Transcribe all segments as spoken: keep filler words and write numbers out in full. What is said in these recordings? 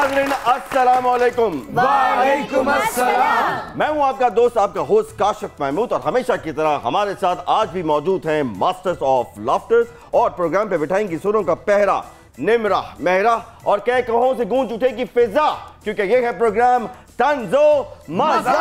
नाज़रीन अस्सलाम वालेकुम। वालेकुम अस्सलाम। मैं हूं आपका दोस्त, आपका होस्ट काशिफ महमूद, और हमेशा की तरह हमारे साथ आज भी मौजूद हैं मास्टर्स ऑफ लाफ्टर और प्रोग्राम पे बिठाएंगी सुरों का पहरा निमरा मेहरा और कह कहों से गूंज उठेगी फिजा, क्योंकि ये है प्रोग्राम तंजो मजा।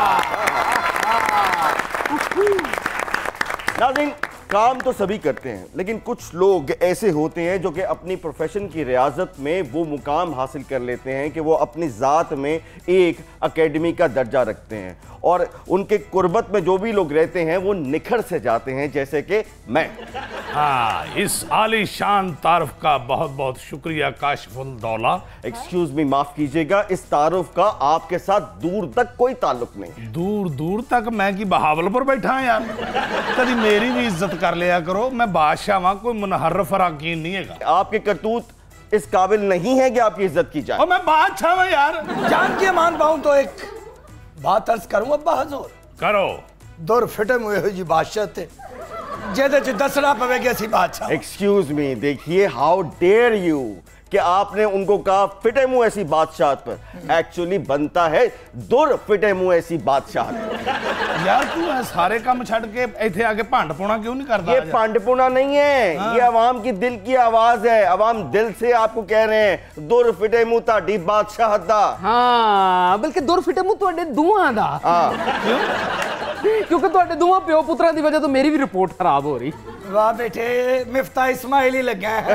नाज़रीन, काम तो सभी करते हैं, लेकिन कुछ लोग ऐसे होते हैं जो कि अपनी प्रोफेशन की रियाजत में वो मुकाम हासिल कर लेते हैं कि वो अपनी ज़ात में एक एकेडमी का दर्जा रखते हैं, और उनके कुर्बत में जो भी लोग रहते हैं वो निखर से जाते हैं, जैसे कि मैं। हाँ, इस आलीशान तारुफ का बहुत बहुत शुक्रिया काशिफुल दौला। एक्सक्यूज मी, माफ कीजिएगा, इस तारुफ का आपके साथ दूर तक कोई ताल्लुक नहीं। दूर दूर तक मैं की बहावलपुर बैठा है यार, कभी मेरी भी इज्जत कर लिया करो। मैं बादशाह वहां कोई मुनहर्रफ राकीन नहीं है। आपके करतूत इस काबिल नहीं है कि आपकी इज्जत की जाए। और मैं बादशाह हूं यार। जान के मान पाऊं तो एक बात अर्ज करूं अब्बा हजूर। करो। दुर फिटे मुए हुई जी बादशाह थे जेदे च दसना पवेगी ऐसी बादशाह। एक्सक्यूज मी, देखिए, हाउ डेयर यू कि आपने उनको कहा फिटे मुंह ऐसी बादशाह पर। एक्चुअली बनता है दुर फिटे मुंह ऐसी बादशाह। यार तू है सारे काम छड़ के इथे आके भांड पोना क्यों नहीं करता? ये भांडपुना नहीं है, हाँ। ये अवाम की दिल की आवाज है। अवाम दिल से आपको कह रहे हैं दुर फिटे मुंह ताड़ी बादशाह दा। हाँ, बल्कि दुर फिटे मुंह तुहाडे दूहां दा। हाँ। क्यों? क्योंकि तुहाडे दूहां प्यो पुत्रा दी वजह तो मेरी भी रिपोर्ट खराब हो रही। वाह बेटे, मिफ्ता इस्माइल ही लगा है।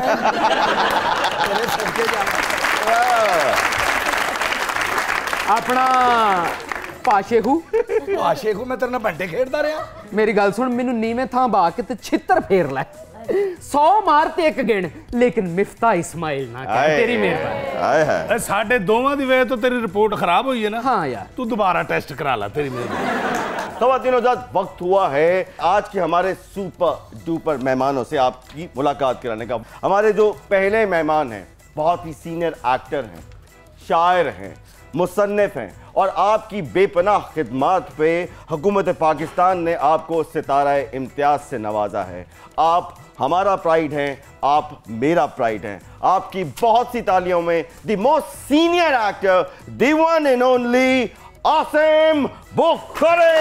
अपना पाशेखू पाशेखू मैं तेरे नाल बंटे खेड़दा रहा। मेरी गल सुन, मैनू नीवें थां बा के ते छित्तर फेर लै। सौ मार ते एक गिण, लेकिन मिफ्ता इस्माइल ना कह। तेरी मेहरबानी। साडे दोवां दी वजह तो तेरी रिपोर्ट खराब हुई है ना। हाँ यार, तू दोबारा टेस्ट करा ला। तेरी मेहरबानी। ख़वातीन हज़रात, वक्त हुआ है आज के हमारे सुपर डुपर मेहमानों से आपकी मुलाकात कराने का। हमारे जो पहले मेहमान हैं बहुत ही सीनियर एक्टर हैं, शायर हैं, मुसन्निफ हैं, और आपकी बेपनाह खिदमात पे हुकूमत पाकिस्तान ने आपको सितारा इम्तियाज से नवाजा है। आप हमारा प्राइड हैं, आप मेरा प्राइड हैं। आपकी बहुत सी तालियों में the most senior actor, the one and only Asim Bukhari.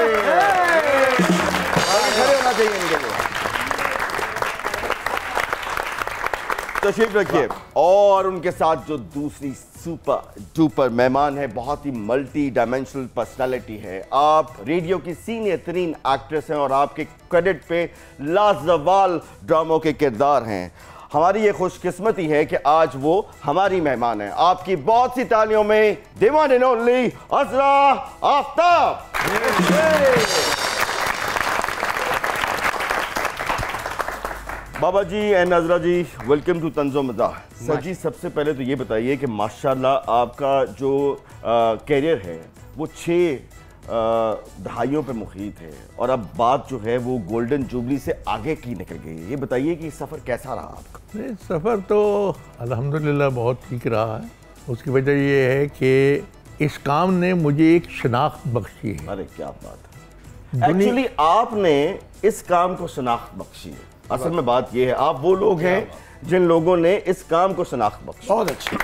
खड़े होना चाहिए इनके लिए। तशरीफ रखिए। और उनके साथ जो दूसरी सुपर डुपर मेहमान है, बहुत ही मल्टी डायमेंशनल पर्सनालिटी है। आप रेडियो की सीनियर तरीन एक्ट्रेस हैं और आपके क्रेडिट पे लाजवाल ड्रामों के किरदार हैं। हमारी ये खुशकिस्मती है कि आज वो हमारी मेहमान है। आपकी बहुत सी तालियों में the one and only Azra Aftab. बाबा जी and Nazra ji, welcome to तंजो मज़ा। सर जी, सबसे पहले तो ये बताइए कि माशाल्लाह आपका जो कैरियर है वो छः दहाइयों पे मुखीत है, और अब बात जो है वो गोल्डन जुबली से आगे की निकल गई है। ये बताइए कि सफ़र कैसा रहा आपका? नहीं, सफ़र तो अल्हम्दुलिल्लाह बहुत ठीक रहा है। उसकी वजह ये है कि इस काम ने मुझे एक शनाख्त बख्शी है। अरे क्या बात है! एक्चुअली आपने इस काम को शनाख्त बख्शी है। असल में बात यह है, आप वो लोग हैं जिन लोगों ने इस काम को शनाख्त बख्शी। बहुत अच्छी।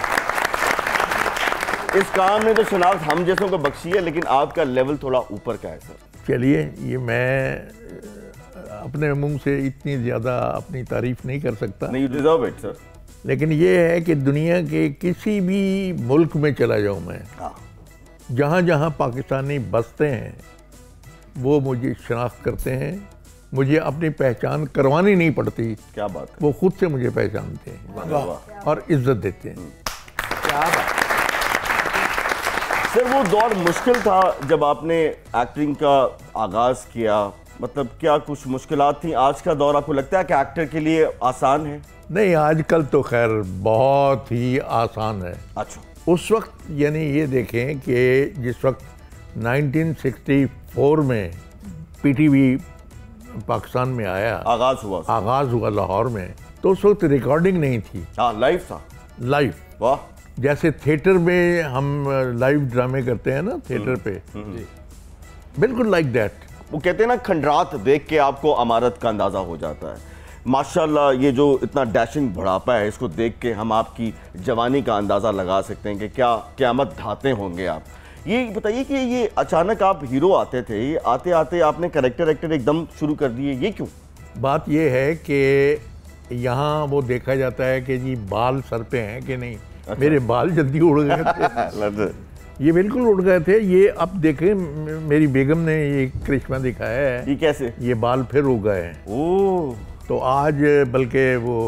इस काम ने तो शनाख्त हम जैसों को बख्शी है, लेकिन आपका लेवल थोड़ा ऊपर का है सर। चलिए, ये मैं अपने मुंह से इतनी ज़्यादा अपनी तारीफ नहीं कर सकता। नहीं, यू डिजर्व इट सर। लेकिन ये है कि दुनिया के किसी भी मुल्क में चला जाऊँ मैं, जहाँ जहाँ पाकिस्तानी बसते हैं वो मुझे शनाख्त करते हैं। मुझे अपनी पहचान करवानी नहीं पड़ती। क्या बात है! वो खुद से मुझे पहचानते हैं और इज्जत देते हैं। क्या बात। सर, वो दौर मुश्किल था जब आपने एक्टिंग का आगाज किया, मतलब क्या कुछ मुश्किलात थी? आज का दौर आपको लगता है कि एक्टर के लिए आसान है? नहीं, आजकल तो खैर बहुत ही आसान है। अच्छा। उस वक्त यानी ये देखें कि जिस वक्त नाइनटीन सिक्सटी फोर में पीटीवी पाकिस्तान में आया, आगाज हुआ आगाज हुआ लाहौर में, तो उस वक्त रिकॉर्डिंग नहीं थी। हाँ, लाइव था। लाइव। वाह। जैसे थिएटर में हम लाइव ड्रामे करते हैं ना थिएटर पे, बिल्कुल लाइक दैट। वो कहते हैं ना, खंडरात देख के आपको अमारत का अंदाजा हो जाता है। माशाल्लाह ये जो इतना डैशिंग बुढ़ापा है, इसको देख के हम आपकी जवानी का अंदाज़ा लगा सकते हैं कि क्या क़यामत ढाते होंगे आप। ये बताइए कि ये अचानक आप हीरो आते थे, ये आते आते आपने करेक्टर एक्टर एकदम शुरू कर दिए, ये क्यों? बात ये है कि यहाँ वो देखा जाता है कि जी बाल सर पे हैं कि नहीं। अच्छा। मेरे बाल जल्दी उड़ गए थे ये बिल्कुल उड़ गए थे। ये अब देखें, मेरी बेगम ने ये करिश्मा दिखाया है। ये कैसे? ये बाल फिर उग गए हैं। ओह, तो आज बल्कि वो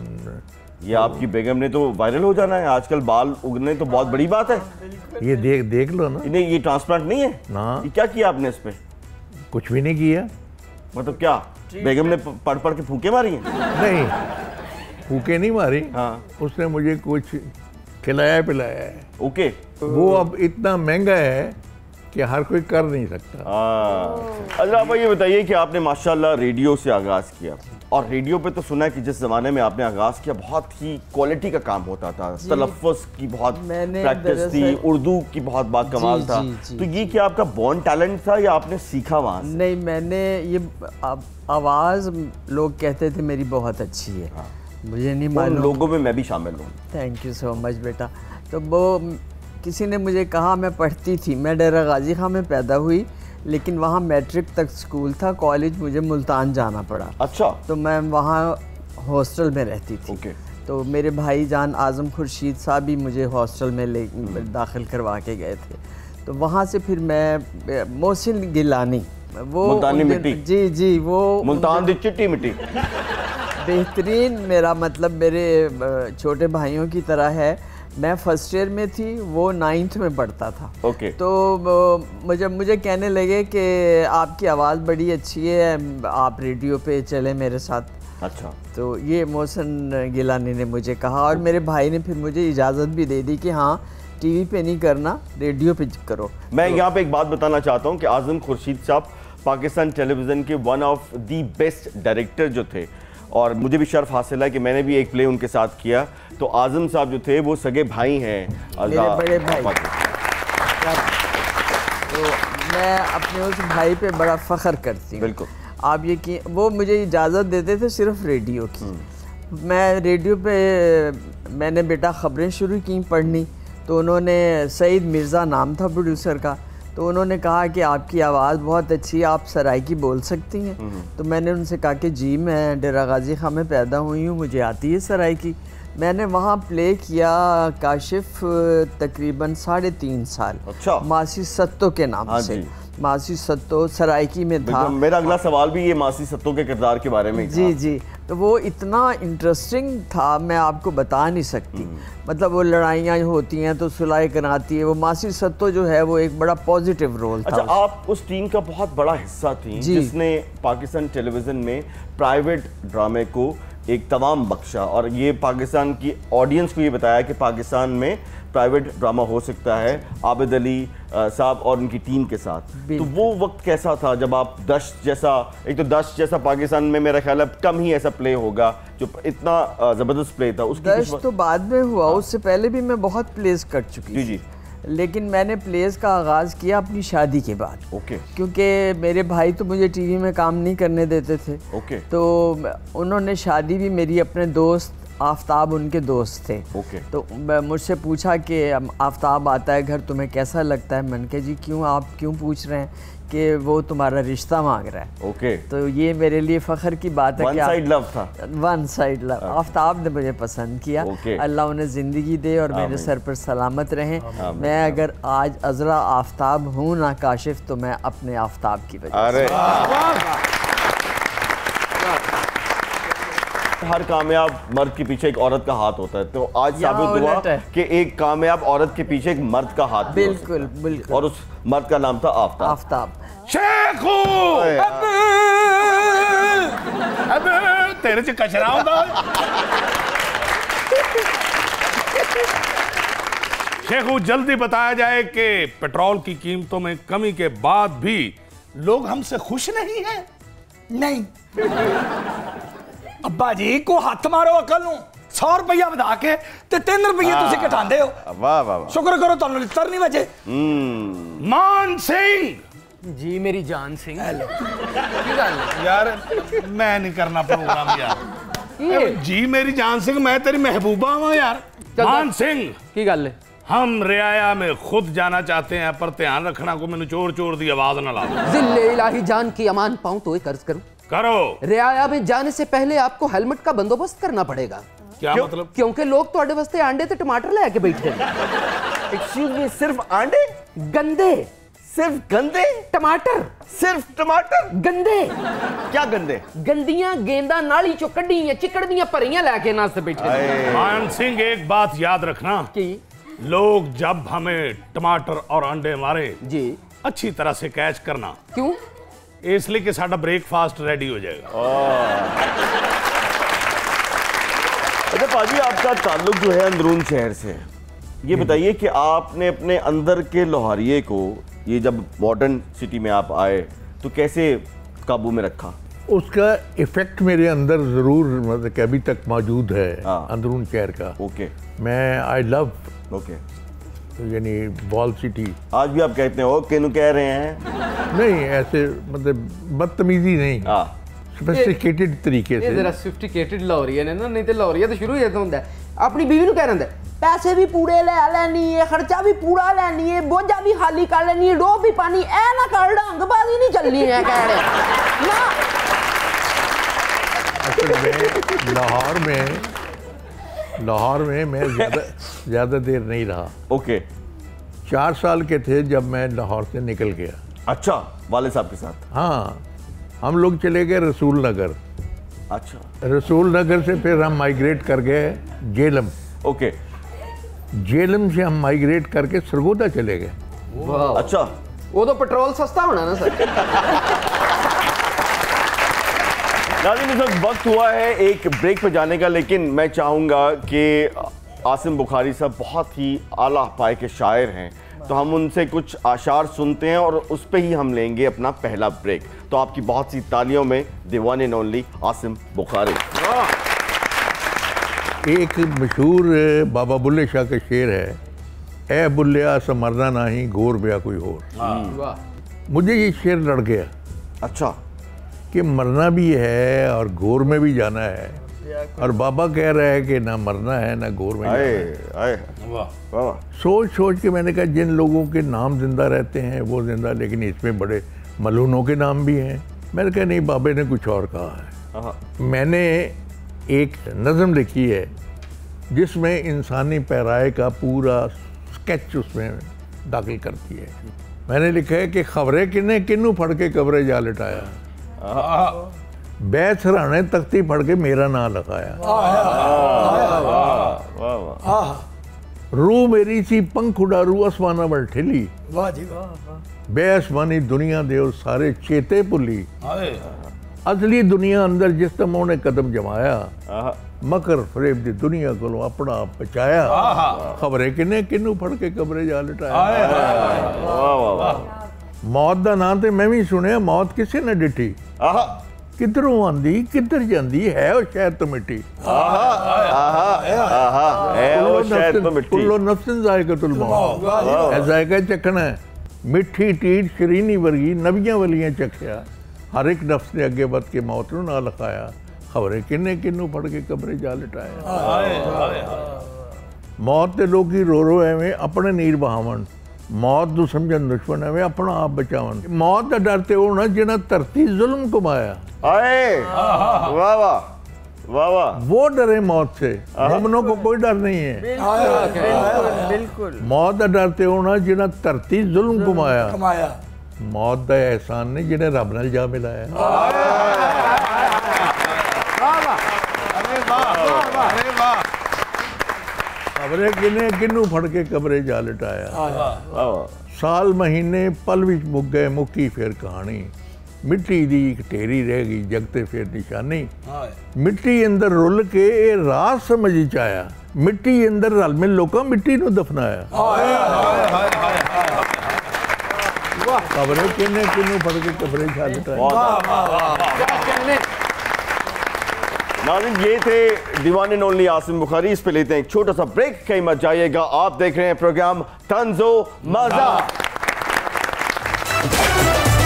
ये आपकी बेगम ने तो वायरल हो जाना है आजकल, बाल उगने तो बहुत बड़ी बात है। ये देख देख लो ना। नहीं, ये ट्रांसप्लांट नहीं है ना। ये क्या किया आपने इस पे? कुछ भी नहीं किया। मतलब क्या बेगम ने पढ़ पढ़ के फूके मारी हैं? नहीं, फूके नहीं मारी। हाँ, उसने मुझे कुछ खिलाया पिलाया है। ओके। वो अब इतना महंगा है कि हर कोई कर नहीं सकता। अच्छा आप ये बताइए कि आपने माशाल्लाह रेडियो से आगाज़ किया, और रेडियो पे तो सुना है कि जिस ज़माने में आपने आगाज़ किया बहुत ही क्वालिटी का काम होता था, तलफ़्फ़ुज़ की बहुत प्रैक्टिस थी, उर्दू की बहुत बात कमाल था। तो ये क्या आपका बॉर्न टैलेंट था या आपने सीखा वहाँ से? नहीं, मैंने ये आवाज़ लोग कहते थे मेरी बहुत अच्छी है। हाँ। मुझे नहीं मालूम, लोगों में मैं भी शामिल हूँ। थैंक यू सो मच बेटा। तो वो किसी ने मुझे कहा, मैं पढ़ती थी, मैं डेरा गाजी खां में पैदा हुई, लेकिन वहाँ मैट्रिक तक स्कूल था, कॉलेज मुझे मुल्तान जाना पड़ा। अच्छा। तो मैं वहाँ हॉस्टल में रहती थी। ओके। तो मेरे भाई जान आज़म खुर्शीद साहब भी मुझे हॉस्टल में ले दाखिल करवा के गए थे। तो वहाँ से फिर मैं मोहसिन गिलानी, वो मुल्तानी मिट्टी, जी जी वो मुल्तान दी चिट्टी मिट्टी, बेहतरीन, मेरा मतलब मेरे छोटे भाइयों की तरह है। मैं फर्स्ट ईयर में थी, वो नाइन्थ में पढ़ता था। ओके। तो मुझे मुझे कहने लगे कि आपकी आवाज़ बड़ी अच्छी है, आप रेडियो पे चले मेरे साथ। अच्छा। तो ये मोहसिन गिलानी ने मुझे कहा, और मेरे भाई ने फिर मुझे इजाज़त भी दे दी कि हाँ टीवी पे नहीं करना, रेडियो पे करो। मैं तो यहाँ पे एक बात बताना चाहता हूँ कि आज़म खुर्शीद साहब पाकिस्तान टेलीविज़न के one of the best director जो थे, और मुझे भी शर्फ हासिल है कि मैंने भी एक प्ले उनके साथ किया। तो आज़म साहब जो थे वो सगे भाई हैं, मेरे बड़े भाई। तो मैं अपने उस भाई पे बड़ा फ़ख्र करती हूँ। बिल्कुल। आप ये कि वो मुझे इजाज़त देते थे सिर्फ रेडियो की। मैं रेडियो पे मैंने बेटा ख़बरें शुरू की पढ़नी, तो उन्होंने, सईद मिर्ज़ा नाम था प्रोड्यूसर का, तो उन्होंने कहा कि आपकी आवाज़ बहुत अच्छी है, आप सराइकी बोल सकती हैं। तो मैंने उनसे कहा कि जी मैं डेरा गाजी खां में पैदा हुई हूँ, मुझे आती है सराइकी। मैंने वहाँ प्ले किया काशिफ तकरीबन साढ़े तीन साल। अच्छा। मासी सत्तो के नाम हाँ से। मासी सत्तो सराइकी में था। मेरा अगला सवाल भी ये मासी सत्तो के किरदार के बारे में। जी जी। तो वो इतना इंटरेस्टिंग था, मैं आपको बता नहीं सकती। मतलब वो लड़ाइयाँ होती हैं तो सुलह कराती है। वो मासी सत्तो जो है वो एक बड़ा पॉजिटिव रोल था। अच्छा, आप उस टीम का बहुत बड़ा हिस्सा थी जिसने पाकिस्तान टेलीविज़न में प्राइवेट ड्रामे को एक तमाम बख्शा, और ये पाकिस्तान की ऑडियंस को ये बताया कि पाकिस्तान में प्राइवेट ड्रामा हो सकता है आबिद अली साहब और उनकी टीम के साथ। तो वो वक्त कैसा था जब आप दश्त जैसा, एक तो दश्त जैसा पाकिस्तान में मेरा ख्याल है कम ही ऐसा प्ले होगा जो इतना ज़बरदस्त प्ले था। उसकी दश्त तो बाद में हुआ। हाँ। उससे पहले भी मैं बहुत प्लेस कर चुकी। जी जी। लेकिन मैंने प्लेस का आगाज़ किया अपनी शादी के बाद। ओके। क्योंकि मेरे भाई तो मुझे टीवी में काम नहीं करने देते थे। ओके। तो उन्होंने शादी भी मेरी अपने दोस्त आफ्ताब उनके दोस्त थे। ओके। तो मुझसे पूछा कि आफ्ताब आता है घर, तुम्हें कैसा लगता है? मैंने कहा जी क्यों, आप क्यों पूछ रहे हैं कि वो तुम्हारा रिश्ता मांग रहा है। ओके। तो ये मेरे लिए फ़ख्र की बात है। वन साइड लव था। One side love. आफ्ताब ने मुझे पसंद किया। अल्लाह उन्हें ज़िंदगी दे और मेरे सर पर सलामत रहें। मैं अगर आज अज़रा आफ्ताब हूँ ना काशिफ, तो मैं अपने आफ्ताब की वजह से। हर कामयाब मर्द के पीछे एक औरत का हाथ होता है, तो आज साबित हुआ कि एक कामयाब औरत के पीछे एक मर्द का हाथ। बिल्कुल बिल्कुल। और उस मर्द का नाम था आफ्ताब। आफ्ताब। शेखू अबे तेरे से कचरा होगा। शेखू जल्दी बताया जाए कि पेट्रोल की कीमतों में कमी के बाद भी लोग हमसे खुश नहीं हैं। नहीं अब्बा जी को हाथ मारो अकल नूं, सौ रुपया बधा के ते तीन रुपये तुसी घटांदे हो। वाह वाह वाह। शुक्र करो तुहानू लित्तर नहीं वजे। मान सिंह जी मेरी जान सिंह की गल यार मैं नहीं करना प्रोग्राम यार ये जी मेरी जान सिंह मैं तेरी महबूबा हूँ यार। चल मान सिंह की गल है हम रियाया में खुद जाना चाहते हैं पर ध्यान रखना को मैंने चोर चोर दी आवाज ना ला दो। जिल्ले इलाही जान की अमान पाऊं तो एक अर्ज करूं। करो। रियाया में जाने से पहले आपको हेलमेट का बंदोबस्त करना पड़ेगा। क्या क्यों? मतलब? क्योंकि लोग ਤੁਹਾਡੇ ਵਾਸਤੇ आंडे ते टमाटर लेके बैठे हैं। एक्सक्यूज मी, सिर्फ आंडे? गंदे सिर्फ गंदे? टमाटर सिर्फ टमाटर? गंदे क्या गंदे? गंदियां गेंदा नाली चो कड्डियां चिकड़ दियां भरियां लेके नास्ते बैठे हैं। मान सिंह एक बात याद रखना की लोग जब हमें टमाटर और अंडे मारे जी अच्छी तरह से कैच करना। क्यों? इसलिए कि साਡਾ ब्रेकफास्ट रेडी हो जाएगा। अच्छा पाजी, आपका ताल्लुक जो है अंदरून शहर से है, ये बताइए कि आपने अपने अंदर के लोहारिये को ये जब मॉडर्न सिटी में आप आए तो कैसे काबू में रखा? उसका इफेक्ट मेरे अंदर ज़रूर मतलब कि अभी तक मौजूद है हाँ। अंदरून शहर का। ओके मैं आई लव ओके। यानी वॉल सिटी। आज भी आप कहते हो किनु कह रहे हैं? नहीं ऐसे मतलब बदतमीजी नहीं, हाँ सोफिस्टिकेटेड तरीके ये जरा से। सोफिस्टिकेटेड लाहौरिया ने ना, नहीं तो लाहौरिया तो शुरू ही होता ਹੁੰਦਾ अपनी बीवी ਨੂੰ ਕਹਿ ਰਹਿੰਦਾ पैसे भी पूरे ले लेनी है, खर्चा भी पूरा लेनी है, बोझा भी खाली कर लेनी है, डोब भी पानी ऐ ना कर ढंगबाजी नहीं चलनी है कह रहे ना। असल में लाहौर में लाहौर में मैं ज़्यादा ज़्यादा देर नहीं रहा। ओके। चार साल के थे जब मैं लाहौर से निकल गया। अच्छा, वाले साहब के साथ? हाँ, हम लोग चले गए रसूल नगर। अच्छा। रसूल नगर से फिर हम माइग्रेट कर गए जेलम। ओके। जेलम से हम माइग्रेट करके सरगोदा चले गए। अच्छा, वो तो पेट्रोल सस्ता होना ना सर। नाज़रीन इस वक्त वक्त हुआ है एक ब्रेक पे जाने का, लेकिन मैं चाहूँगा कि आसिम बुखारी साहब बहुत ही आला पाए के शायर हैं, तो हम उनसे कुछ आशार सुनते हैं और उस पर ही हम लेंगे अपना पहला ब्रेक। तो आपकी बहुत सी तालियों में the one and only Asim Bukhari. एक मशहूर बाबा बुल्ले शाह का शेर है, ए बुल्लिया समरना नहीं गोर ब्या कोई हो। वाह। मुझे ये शेर लड़ गया अच्छा। कि मरना भी है और गोर में भी जाना है, और बाबा कह रहा है कि ना मरना है ना गोर में जाना आए है। आए वाह वाह। सोच सोच के मैंने कहा जिन लोगों के नाम जिंदा रहते हैं वो जिंदा, लेकिन इसमें बड़े मलूनों के नाम भी हैं। मैंने कहा नहीं, बाबे ने कुछ और कहा है। हाँ। मैंने एक नज़म लिखी है जिसमें इंसानी पैराए का पूरा स्केच उसमें दाखिल करती है। मैंने लिखा है कि खबरें किन्ने किन्नू फड़ के कब्रे जा लिटाया, बैठ सराने तख्ती फड़ के मेरा नाम लगाया, वाह वाह। रू मेरी सी पंख उड़ारू आसमाना बल ठिली, वाह जी वाह। बेआसमानी दुनिया दे और सारे चेते भुली, अरे असली दुनिया अंदर जिस तम उन्हें कदम जमाया, आहा। मकर फरेब दी दुनिया को अपना आप बचाया, खबरें किन्ने किन्नू फड़ के कब्रे जा लिटाया। वाह वाह वाह। मौत दा नाम ते मैं भी सुनिया, मौत किसे ने डिठी, आहा किधरों आंदी किधर जांदी है और शायद तो मिट्टी। आहा आहा आहा है वो शायद तो मिट्टी। कुल्लो नफ्सिन जायकातुल मौत, है जायका चखना है, मिठी टीट शरीनी वर्गी नबियां वलियां चखया, हर एक नफ्स ने अगे बद के मौत नूं ना लिखाया, खबरें किन्ने किन्नू फड़ के कब्रे जा लिटाया। मौत ते लोकी रो रो एवें अपने नीर बहावन, मौत नूं समझन दुश्मन एवें अपना आप बचावन, मौत दा डर ते होना जिन्हां धरती जुल्म कमाया। आए वाह वाह वाह वाह। वो डरे मौत से, मोमिनों को कोई डर नहीं है। बिल्कुल बिल्कुल। मौत दा डर ते होना जिन्हां धरती जुल्म कमाया, कमाया। मौत दा एहसान नहीं जिन्हें रब नाल जा मिलाया। अरे वाह। खबरें किन्ने किन्नू फड़ के कब्रे जा लिटाया, वाह वाह। साल महीने पल विच मुक गए मुक्की फिर कहानी, मिट्टी दी एक ढेरी रह गई जगते फिर निशानी, मिट्टी अंदर रुल के ये राज समझ च आया, मिट्टी अंदर रल मिल लोकां मिट्टी नूं दफनाया। खबरें किन्ने किन्नू फड़ के कब्रे जा लिटाया। नाज़रीन ये थे the one and only Asim Bukhari. इस पे लेते हैं एक छोटा सा ब्रेक, कहीं मत जाइएगा। आप देख रहे हैं प्रोग्राम तंज़ो मज़ा।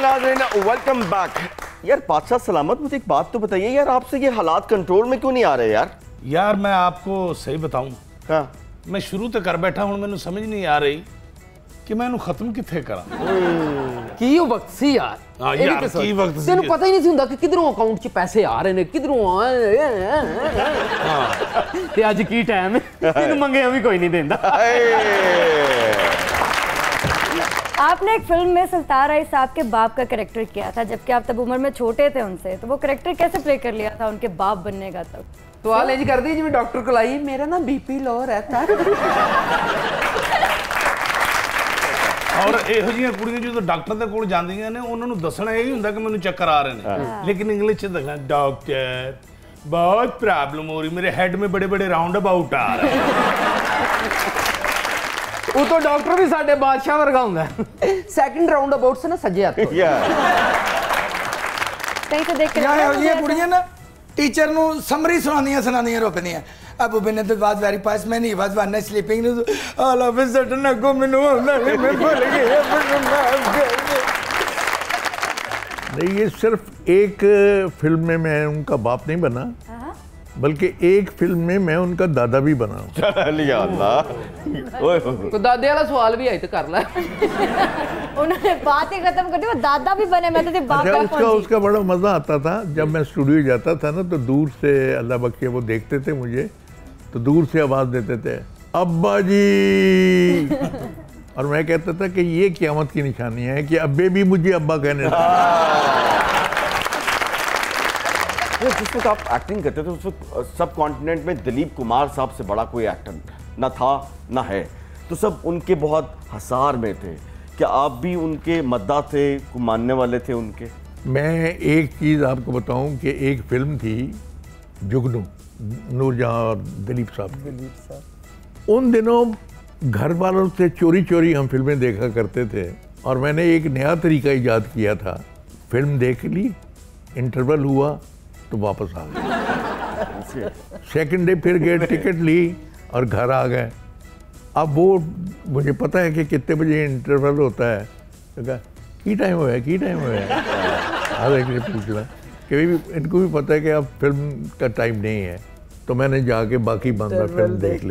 नाज़रीन, वेलकम बैक। यार बादशाह सलामत, मुझे एक बात तो बताइए यार, आपसे ये हालात कंट्रोल में क्यों नहीं आ रहे यार? यार मैं आपको सही बताऊं, हाँ मैं शुरू तो कर बैठा हूं, मैंने समझ नहीं आ रही कि मैं खत्म किथे करा। की वक्त सी यार, हाँ यार की वक्त सी। तेन पता ही नहीं हुंदा कि किधरों अकाउंट च पैसे आ रहे ने, किधरों ते अज की टाइम है, तेन मंगे भी कोई नहीं देंदा। आपने एक फिल्म में सुल्तान राय साहब के बाप का कैरेक्टर किया था, जबकि आप तब उम्र में छोटे थे उनसे, तो वो कैरेक्टर कैसे प्ले कर लिया था उनके बाप बनने का? तब तो आ ले जी कर दी जिवें डॉक्टर को लाई, मेरा ना बीपी लो रहता है। और ਇਹੋ ਜਿਹੀਆਂ ਕੁੜੀਆਂ ਜਦੋਂ ਡਾਕਟਰ ਦੇ ਕੋਲ ਜਾਂਦੀਆਂ ਨੇ ਉਹਨਾਂ ਨੂੰ ਦੱਸਣਾ ਇਹ ਹੀ ਹੁੰਦਾ ਕਿ ਮੈਨੂੰ ਚੱਕਰ ਆ ਰਹੇ ਨੇ, ਲੇਕਿਨ ਇੰਗਲਿਸ਼ ਚ ਦੱਸਣਾ ਡਾਕਟਰ ਬਹੁਤ ਪ੍ਰੋਬਲਮ ਹੋ ਰਹੀ, ਮੇਰੇ ਹੈਡ में बड़े बड़े राउंड अबाउट आ रहे हैं। ਉਹ ਤੋਂ ਡਾਕਟਰ ਵੀ ਸਾਡੇ ਬਾਦਸ਼ਾਹ ਵਰਗਾ ਹੁੰਦਾ ਹੈ, ਸੈਕਿੰਡ ਰਾਉਂਡ ਅਬਾਊਟ ਸੇ ਨਾ ਸੱਜੇ ਹੱਥ कहीं से देख के यहाँ ये कुड़ियां ना टीचर नु समरी सुनानियां सुनानियां रोकदियां। अब बिने तो बात वेरी पास में नहीं was one sleeping all of a sudden को मेनू मैं भूल गया। नहीं, ये सिर्फ एक फिल्म में मैं उनका बाप नहीं बना, बल्कि एक फिल्म में मैं उनका दादा भी बना हूं। तो दादे वाला सवाल भी है तो कर ला। उन्होंने बात ही खत्म कर दी, वो दादा भी बने, मैं तो बाप अच्छा, का उसका उसका बड़ा मजा आता था जब मैं स्टूडियो जाता था ना, तो दूर से अल्लाह बख्शे वो देखते थे मुझे, तो दूर से आवाज देते थे अब्बा जी। और मैं कहता था कि ये क़यामत की निशानी है कि अब्बे भी मुझे अब्बा कहने लगे। जिस वक्त आप एक्टिंग करते थे उस वक्त सब कॉन्टिनेंट में दिलीप कुमार साहब से बड़ा कोई एक्टर ना था ना है, तो सब उनके बहुत हसार में थे। क्या आप भी उनके मद्दा थे, मानने वाले थे उनके? मैं एक चीज़ आपको बताऊं कि एक फिल्म थी जुगनू, नूरजहां और दिलीप साहब दिलीप साहब उन दिनों घर वालों से चोरी चोरी हम फिल्में देखा करते थे, और मैंने एक नया तरीका ईजाद किया था। फिल्म देख ली, इंटरवल हुआ तो वापस आ गए, सेकंड डे फिर गए, टिकट ली और घर आ गए। अब वो मुझे पता है कि कितने बजे इंटरवल होता है, तो कहा की टाइम हुआ है की टाइम हुआ है हर एक ने पूछना, कि भी इनको भी पता है कि अब फिल्म का टाइम नहीं है, तो मैंने जाके बाकी बंदा फिल्म देख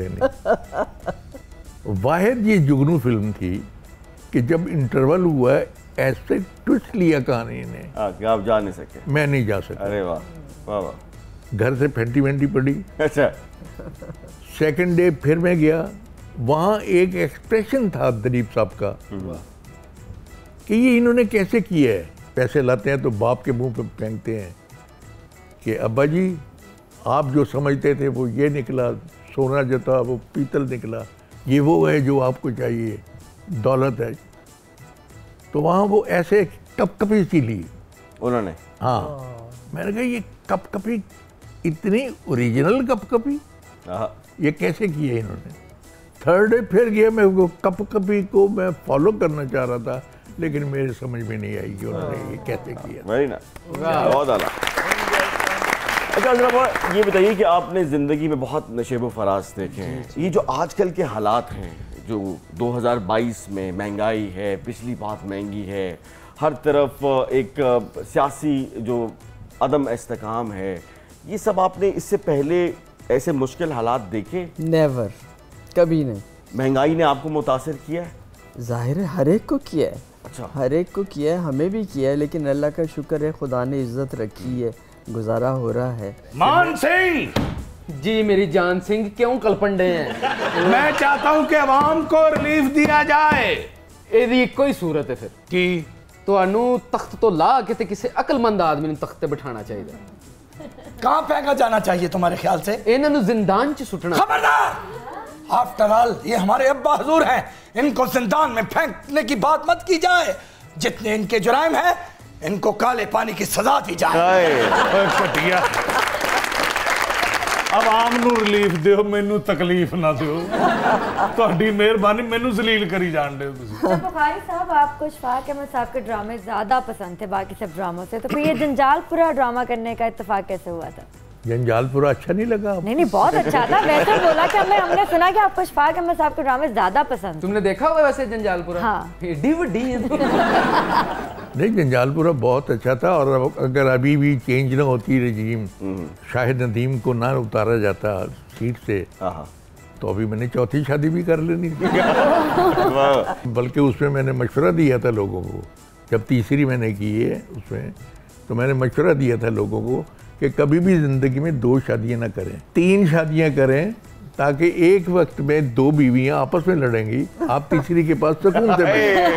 लेनी। वाहिद ये जुगनू फिल्म थी कि जब इंटरवल हुआ ऐसे ट्विस्ट लिया कहानी ने कि आप जा नहीं सके। मैं नहीं जा सका। अरे वाह वाह वाह। घर से फेंटी वेंटी पड़ी। अच्छा। सेकंड डे फिर मैं गया, वहाँ एक एक्सप्रेशन था दिलीप साहब का कि ये इन्होंने कैसे किया है। पैसे लाते हैं तो बाप के मुंह पे फेंकते हैं कि अब्बा जी आप जो समझते थे वो ये निकला, सोना जो था वो पीतल निकला, ये वो है जो आपको चाहिए, दौलत है। तो वहाँ वो ऐसे कपकपी सी ली उन्होंने। हाँ, मैंने कहा ये कपकपी इतनी ओरिजिनल कपकपी ये कैसे किए इन्होंने। थर्ड डे फिर गया, मैं वो कपकपी को मैं फॉलो करना चाह रहा था, लेकिन मेरे समझ में नहीं आई कि उन्होंने ये कैसे किया। वेरी नाइस, बहुत आला। अच्छा जरा ये बताइए कि आपने ज़िंदगी में बहुत नशेब व फराज देखे हैं, ये जो आजकल के हालात हैं, जो दो हज़ार बाईस में महंगाई है, बिजली बहुत महंगी है, हर तरफ एक सियासी जो अदम इस्तेकाम है, ये सब आपने इससे पहले ऐसे मुश्किल हालात देखे? नेवर, कभी नहीं। महंगाई ने आपको मुतासिर किया है? जाहिर है हर एक को किया है। अच्छा। हर एक को किया है, हमें भी किया है, लेकिन अल्लाह का शुक्र है खुदा ने इज्जत रखी है, गुजारा हो रहा है। मान सिंह जी मेरी जान सिंह क्यों कलपंडे हैं? मैं चाहता हूं कि आवाम को रिलीफ दिया जाए। ਇਹਦੀ ਇੱਕੋ ਹੀ सूरत है फिर कि ਤੁਹਾਨੂੰ तख्त तो ला के ते किसी अकलमंद आदमी ਨੂੰ तख्त ਤੇ ਬਿਠਾਣਾ ਚਾਹੀਦਾ। कहाँ फेंका जाना चाहिए तुम्हारे ख्याल से? ਇਹਨਾਂ ਨੂੰ जिंदान ਚ सुटना। खबरदार! आफ्टर ऑल ये हमारे अब्बा हुजूर हैं, इनको जिंदान में फेंकने की बात मत की जाए। जितने इनके जुराइम हैं इनको काले पानी की सजा दी जाए। घटिया आवाम ਨੂੰ ਰਿਲੀਫ ਦਿਓ, ਮੈਨੂੰ तकलीफ ना ਦਿਓ। ਤੁਹਾਡੀ ਮਿਹਰਬਾਨੀ, ਮੈਨੂੰ ਜ਼ਲੀਲ ਕਰੀ ਜਾਣ ਦਿਓ ਤੁਸੀਂ। बुखारी साहब, आपको शफाक अहमद साहब के ड्रामे ज्यादा पसंद थे बाकी सब ड्रामों से, तो फिर ये जंजालपुरा ड्रामा करने का इत्तेफाक कैसे हुआ था? जंजालपुरा अच्छा नहीं लगा? नहीं नहीं बहुत अच्छा था, वैसे बोला कि हमें हमने सुना कि आपको शफाक अहमद साहब के ड्रामे ज्यादा पसंद। तुमने देखा होगा वैसे जंजालपुरा? हाँ। एडी वड्डी है। नहीं, जंजालपुरा बहुत अच्छा था। और अब अगर अभी भी चेंज ना होती रजीम, शाहिद नदीम को ना उतारा जाता सीट से, तो अभी मैंने चौथी शादी भी कर लेनी थी। बल्कि उसमें मैंने मशवरा दिया था लोगों को, जब तीसरी मैंने की है उसमें, तो मैंने मशवरा दिया था लोगों को कि कभी भी ज़िंदगी में दो शादियां ना करें, तीन शादियां करें, ताकि एक वक्त में दो बीवियां आपस में लड़ेंगी, आप तीसरी के पास सुकून से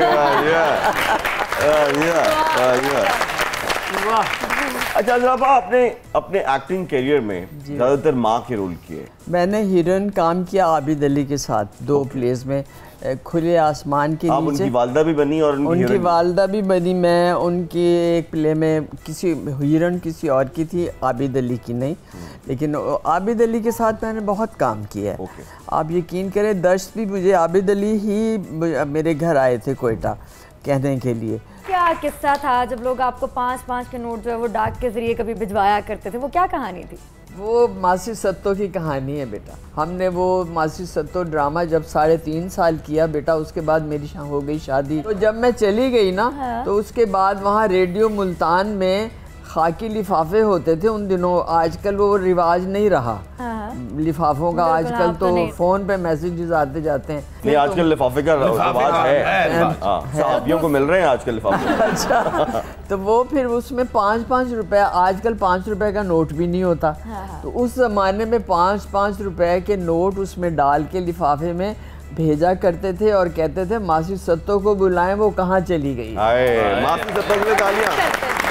अच्छा ज़रा, आपने अपने एक्टिंग करियर में ज़्यादातर माँ के रोल किए। मैंने हीरोइन काम किया आबिद अली के साथ दो प्लेस में, खुले आसमान के आप नीचे। उनकी वालदा भी बनी और उनकी, उनकी वालदा भी बनी। मैं उनकी एक प्ले में किसी हीरोइन किसी और की थी, आबिद अली की नहीं, लेकिन आबिद अली के साथ मैंने बहुत काम किया है। आप यकीन करें, दर्श भी मुझे आबिद अली ही मेरे घर आए थे कोयटा कहने के लिए। क्या किस्सा था जब लोग आपको पाँच पाँच के नोट जो है वो डाक के जरिए कभी भिजवाया करते थे, वो क्या कहानी थी? वो मासी सत्तो की कहानी है बेटा। हमने वो मासी सत्तो ड्रामा जब साढ़े तीन साल किया बेटा, उसके बाद मेरी हो गई शादी। तो जब मैं चली गई ना, हाँ। तो उसके बाद वहाँ रेडियो मुल्तान में खाकी लिफाफे होते थे उन दिनों, आजकल वो रिवाज नहीं रहा, हाँ। लिफाफों का। आजकल तो, तो फोन पे मैसेजेस आते जाते हैं। नहीं, आजकल लिफाफे का रिवाज है, साहबियों को मिल रहे हैं आजकल लिफाफे। अच्छा, तो वो फिर उसमें पाँच पाँच रुपए, आजकल पाँच रुपए का नोट भी नहीं होता, हाँ। तो उस जमाने में पाँच पाँच रुपए के नोट उसमें डाल के लिफाफे में भेजा करते थे और कहते थे मासी सत्तो को बुलाएं, वो कहाँ चली गई। मासी सत्तो के लिए तालियां।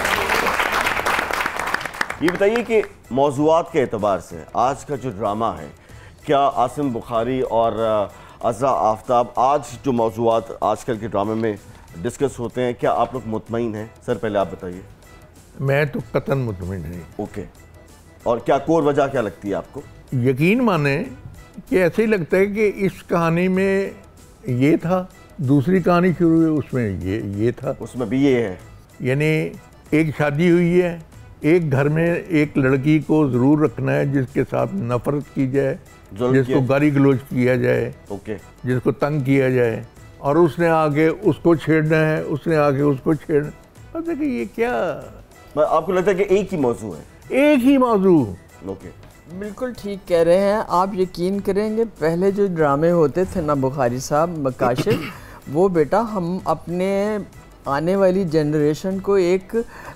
ये बताइए कि मौज़ूआत के एतबार से आज का जो ड्रामा है, क्या आसिम बुखारी और अज़रा आफ्ताब, आज जो मौज़ूआत आजकल के ड्रामे में डिस्कस होते हैं, क्या आप लोग मुतमईन हैं? सर पहले आप बताइए। मैं तो कतन मुतमईन नहीं। ओके, और क्या कोर वजह क्या लगती है आपको? यकीन माने कि ऐसे ही लगता है कि इस कहानी में ये था, दूसरी कहानी शुरू हुई उसमें ये ये था, उसमें भी ये है। यानी एक शादी हुई है, एक घर में एक लड़की को ज़रूर रखना है जिसके साथ नफरत की जाए, जिसको गाली गलौज किया जाए, ओके, जिसको तंग किया जाए, और उसने आगे उसको छेड़ना है, उसने आगे उसको छेड़ना। अब देखिए ये क्या, आपको लगता है कि एक ही मौजू है? एक ही मौजू। ओके, बिल्कुल ठीक कह रहे हैं आप। यकीन करेंगे पहले जो ड्रामे होते थे ना बुखारी साहब, काशिफ, वो बेटा हम अपने आने वाली जनरेशन को एक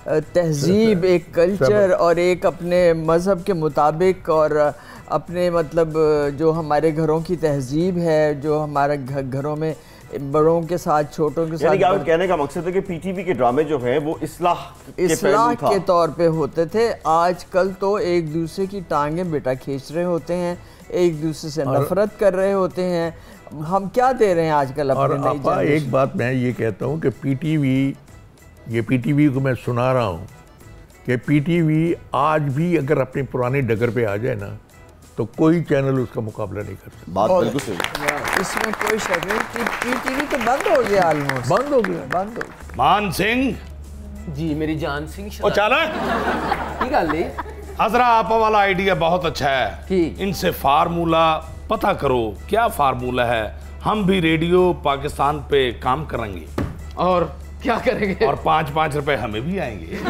तहजीब, एक कल्चर और एक अपने मज़हब के मुताबिक और अपने मतलब जो हमारे घरों की तहजीब है, जो हमारे घरों में बड़ों के साथ छोटों के साथ, आप कहने का मकसद है कि पीटीवी के ड्रामे जो हैं वो इस्लाह इस्लाह के तौर पे होते थे। आजकल तो एक दूसरे की टांगें बेटा खींच रहे होते हैं, एक दूसरे से नफरत कर रहे होते हैं। हम क्या दे रहे हैं आजकल अपने नई जनरेशन? एक बात मैं ये कहता हूँ कि पीटीवी, ये पीटीवी को मैं सुना रहा हूँ कि पीटीवी आज भी अगर अपनी पुरानी डगर पे आ जाए ना, तो कोई चैनल उसका मुकाबला नहीं कर सकता। बात बिल्कुल सही, इसमें कोई शक नहीं। पीटीवी तो बंद हो गया, ऑलमोस्ट बंद हो गया, बंद हो गया। मान सिंह जी, मेरी जान सिंह ओ चला की गल है। अजरा आपा वाला आइडिया बहुत अच्छा है, ठीक। इनसे फार्मूला पता करो, क्या फार्मूला है। हम भी रेडियो पाकिस्तान पे काम करेंगे और क्या करेंगे, और पाँच पाँच रुपए हमें भी आएंगे।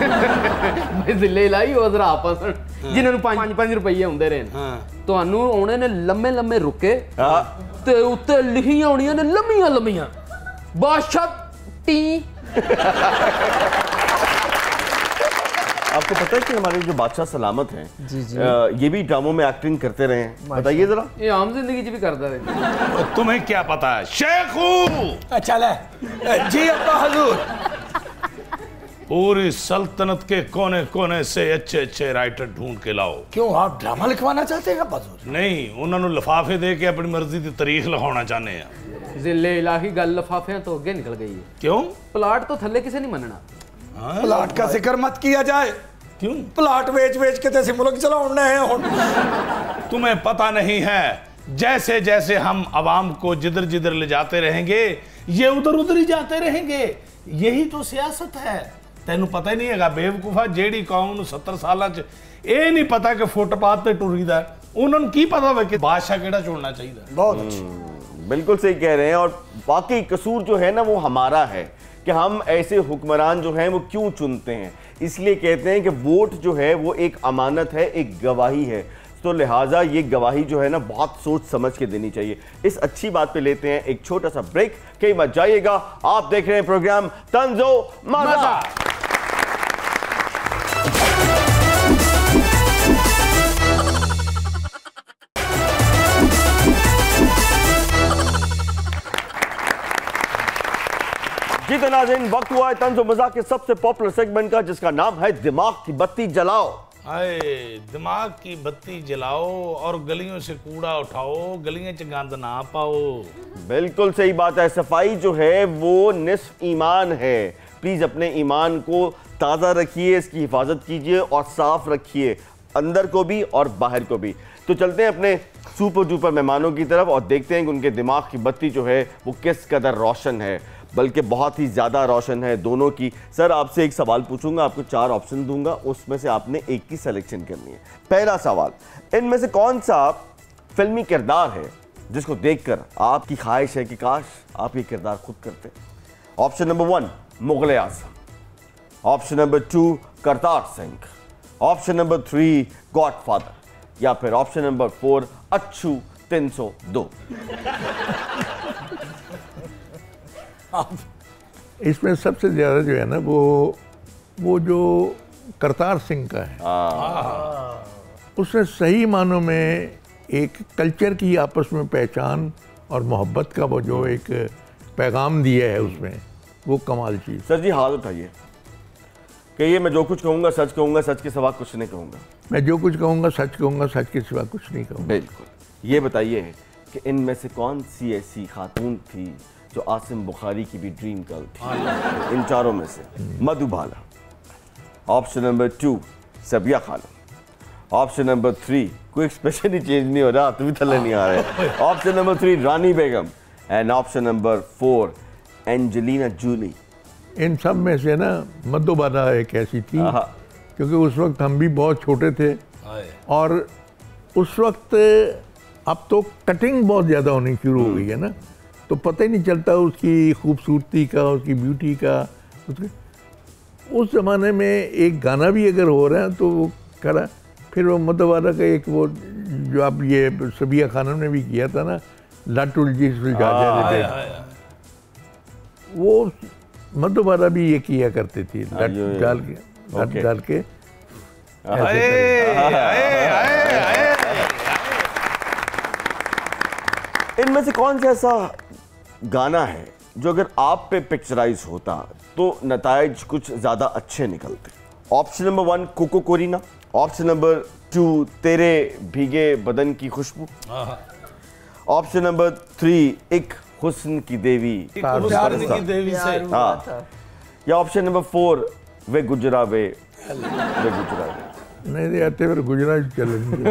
मैं जिले लाई अजरा आपा सन जिन्होंने पाँच पाँच रुपये होंदे रहे, ਤੁਹਾਨੂੰ ਆਉਣੇ ਨੇ ਲੰਮੇ ਲੰਮੇ ਰੁਕੇ ਤੇ ਉੱਤੇ ਲਿਖੀਆਂ ਹੋਣੀਆਂ ਨੇ ਲੰਮੀਆਂ ਲੰਮੀਆਂ ਬਾਦਸ਼ਾਹ ਟੀ। आपको पता है कि हमारे जो बादशाह सलामत हैं, जी जी, आ, ये भी ड्रामों में एक्टिंग करते रहे हैं, बताइए जरा। ये आम जिंदगी च भी करता रहे। तुम्हें क्या पता है शेखू? चले जी अब्बा हजूर। पूरी सल्तनत के कोने कोने से अच्छे अच्छे राइटर ढूंढ के लाओ। क्यों, आप ड्रामा लिखवाना चाहते हैं अब्बा हजूर? नहीं, उन्होंने लिफाफे दे के अपनी मर्जी की तारीख लिखाना चाहते हैं। जिले इलाही गल लिफाफियां तो अगे निकल गई है। क्यों? प्लाट तो थल्ले किसी नहीं मनना। प्लाट का जिक्र मत किया जाए। क्यों? प्लाट बेच बेच के तैसे मुल्क चलाने हैं। तुम्हें पता नहीं है, जैसे जैसे हम आवाम को जिधर जिधर ले जाते रहेंगे, ये उधर उधर ही जाते रहेंगे। यही तो सियासत है। तेनू पता ही नहीं है बेवकूफा, जेड़ी कौम नूं सत्तर साल च ये नहीं पता कि फुटपाथ पे टुरीदा, उन्होंने की पता है कि बादशाह केड़ा चुनना चाहिए। बहुत अच्छी, बिल्कुल सही कह रहे हैं। और बाकी कसूर जो है ना वो हमारा है कि हम ऐसे हुक्मरान जो हैं वो क्यों चुनते हैं। इसलिए कहते हैं कि वोट जो है वो एक अमानत है, एक गवाही है, तो लिहाजा ये गवाही जो है ना बहुत सोच समझ के देनी चाहिए। इस अच्छी बात पे लेते हैं एक छोटा सा ब्रेक, कहीं मत जाइएगा। आप देख रहे हैं प्रोग्राम तंजो मज़ा। जी तो नाज़रीन, वक्त हुआ है तंजो मज़ा के सबसे पॉपुलर सेगमेंट का, जिसका नाम है दिमाग की बत्ती जलाओ। हाय, दिमाग की बत्ती जलाओ और गलियों से कूड़ा उठाओ, गलियों च गंद ना पाओ। बिल्कुल सही बात है। सफाई जो है वो निस्फ ईमान है। प्लीज अपने ईमान को ताज़ा रखिए, इसकी हिफाजत कीजिए और साफ रखिए, अंदर को भी और बाहर को भी। तो चलते हैं अपने सुपर डुपर मेहमानों की तरफ और देखते हैं कि उनके दिमाग की बत्ती जो है वो किस कदर रोशन है, बल्कि बहुत ही ज़्यादा रोशन है दोनों की। सर आपसे एक सवाल पूछूंगा, आपको चार ऑप्शन दूंगा, उसमें से आपने एक की सिलेक्शन करनी है। पहला सवाल, इनमें से कौन सा फिल्मी किरदार है जिसको देखकर आपकी ख्वाहिश है कि काश आप ये किरदार खुद करते? Option number one Mughal Azam, option number two Kartar Singh, option number three godfather, या फिर ऑप्शन नंबर फोर अच्छू तीन सौ दो। इसमें सबसे ज़्यादा जो है ना वो वो जो करतार सिंह का है, उसने सही मानों में एक कल्चर की आपस में पहचान और मोहब्बत का वो जो एक पैगाम दिया है उसमें, वो कमाल चीज़। सर जी हाथ उठाइए, कहिए मैं जो कुछ कहूँगा सच कहूँगा, सच के सिवा कुछ नहीं कहूँगा। मैं जो कुछ कहूँगा सच कहूँगा, सच के सिवा कुछ नहीं कहूँगा। बिल्कुल। ये बताइए कि इनमें से कौन सी ऐसी खातून थी जो आसिम बुखारी की भी ड्रीम गर्ल थी? इन चारों में से Madhubala, option number two Sabiha Khanam, option number three कोई एक्सप्रेशन ही चेंज नहीं हो रहा, तो भी थल्ले नहीं आ रहे, option number three Rani Begum, and option number four Angelina Jolie. इन सब में से ना मधुबाला एक ऐसी थी, क्योंकि उस वक्त हम भी बहुत छोटे थे और उस वक्त अब तो कटिंग बहुत ज़्यादा होनी शुरू हो गई है ना, तो पता ही नहीं चलता उसकी खूबसूरती का, उसकी ब्यूटी का। उसके उस ज़माने में एक गाना भी अगर हो रहा है तो वो करा, फिर वो मधुबाला का एक वो जो आप ये सबिया खानम ने भी किया था ना, लाटुल जी सुलझा, वो मधुबाला भी ये किया करती थी, लट डाल के लट डाल के। इनमें से कौन सा ऐसा गाना है जो अगर आप पे पिक्चराइज होता तो नताइज कुछ ज्यादा अच्छे निकलते? Option number one Koko Korina, option number two तेरे भीगे बदन की खुशबू, ऑप्शन नंबर थ्री एक हुस्न की देवी, हुस्न की देवी से, हाँ, या ऑप्शन नंबर फोर वे गुजरा वे वे गुजरा वे। नहीं आते फिर गुजरात चलेंगे।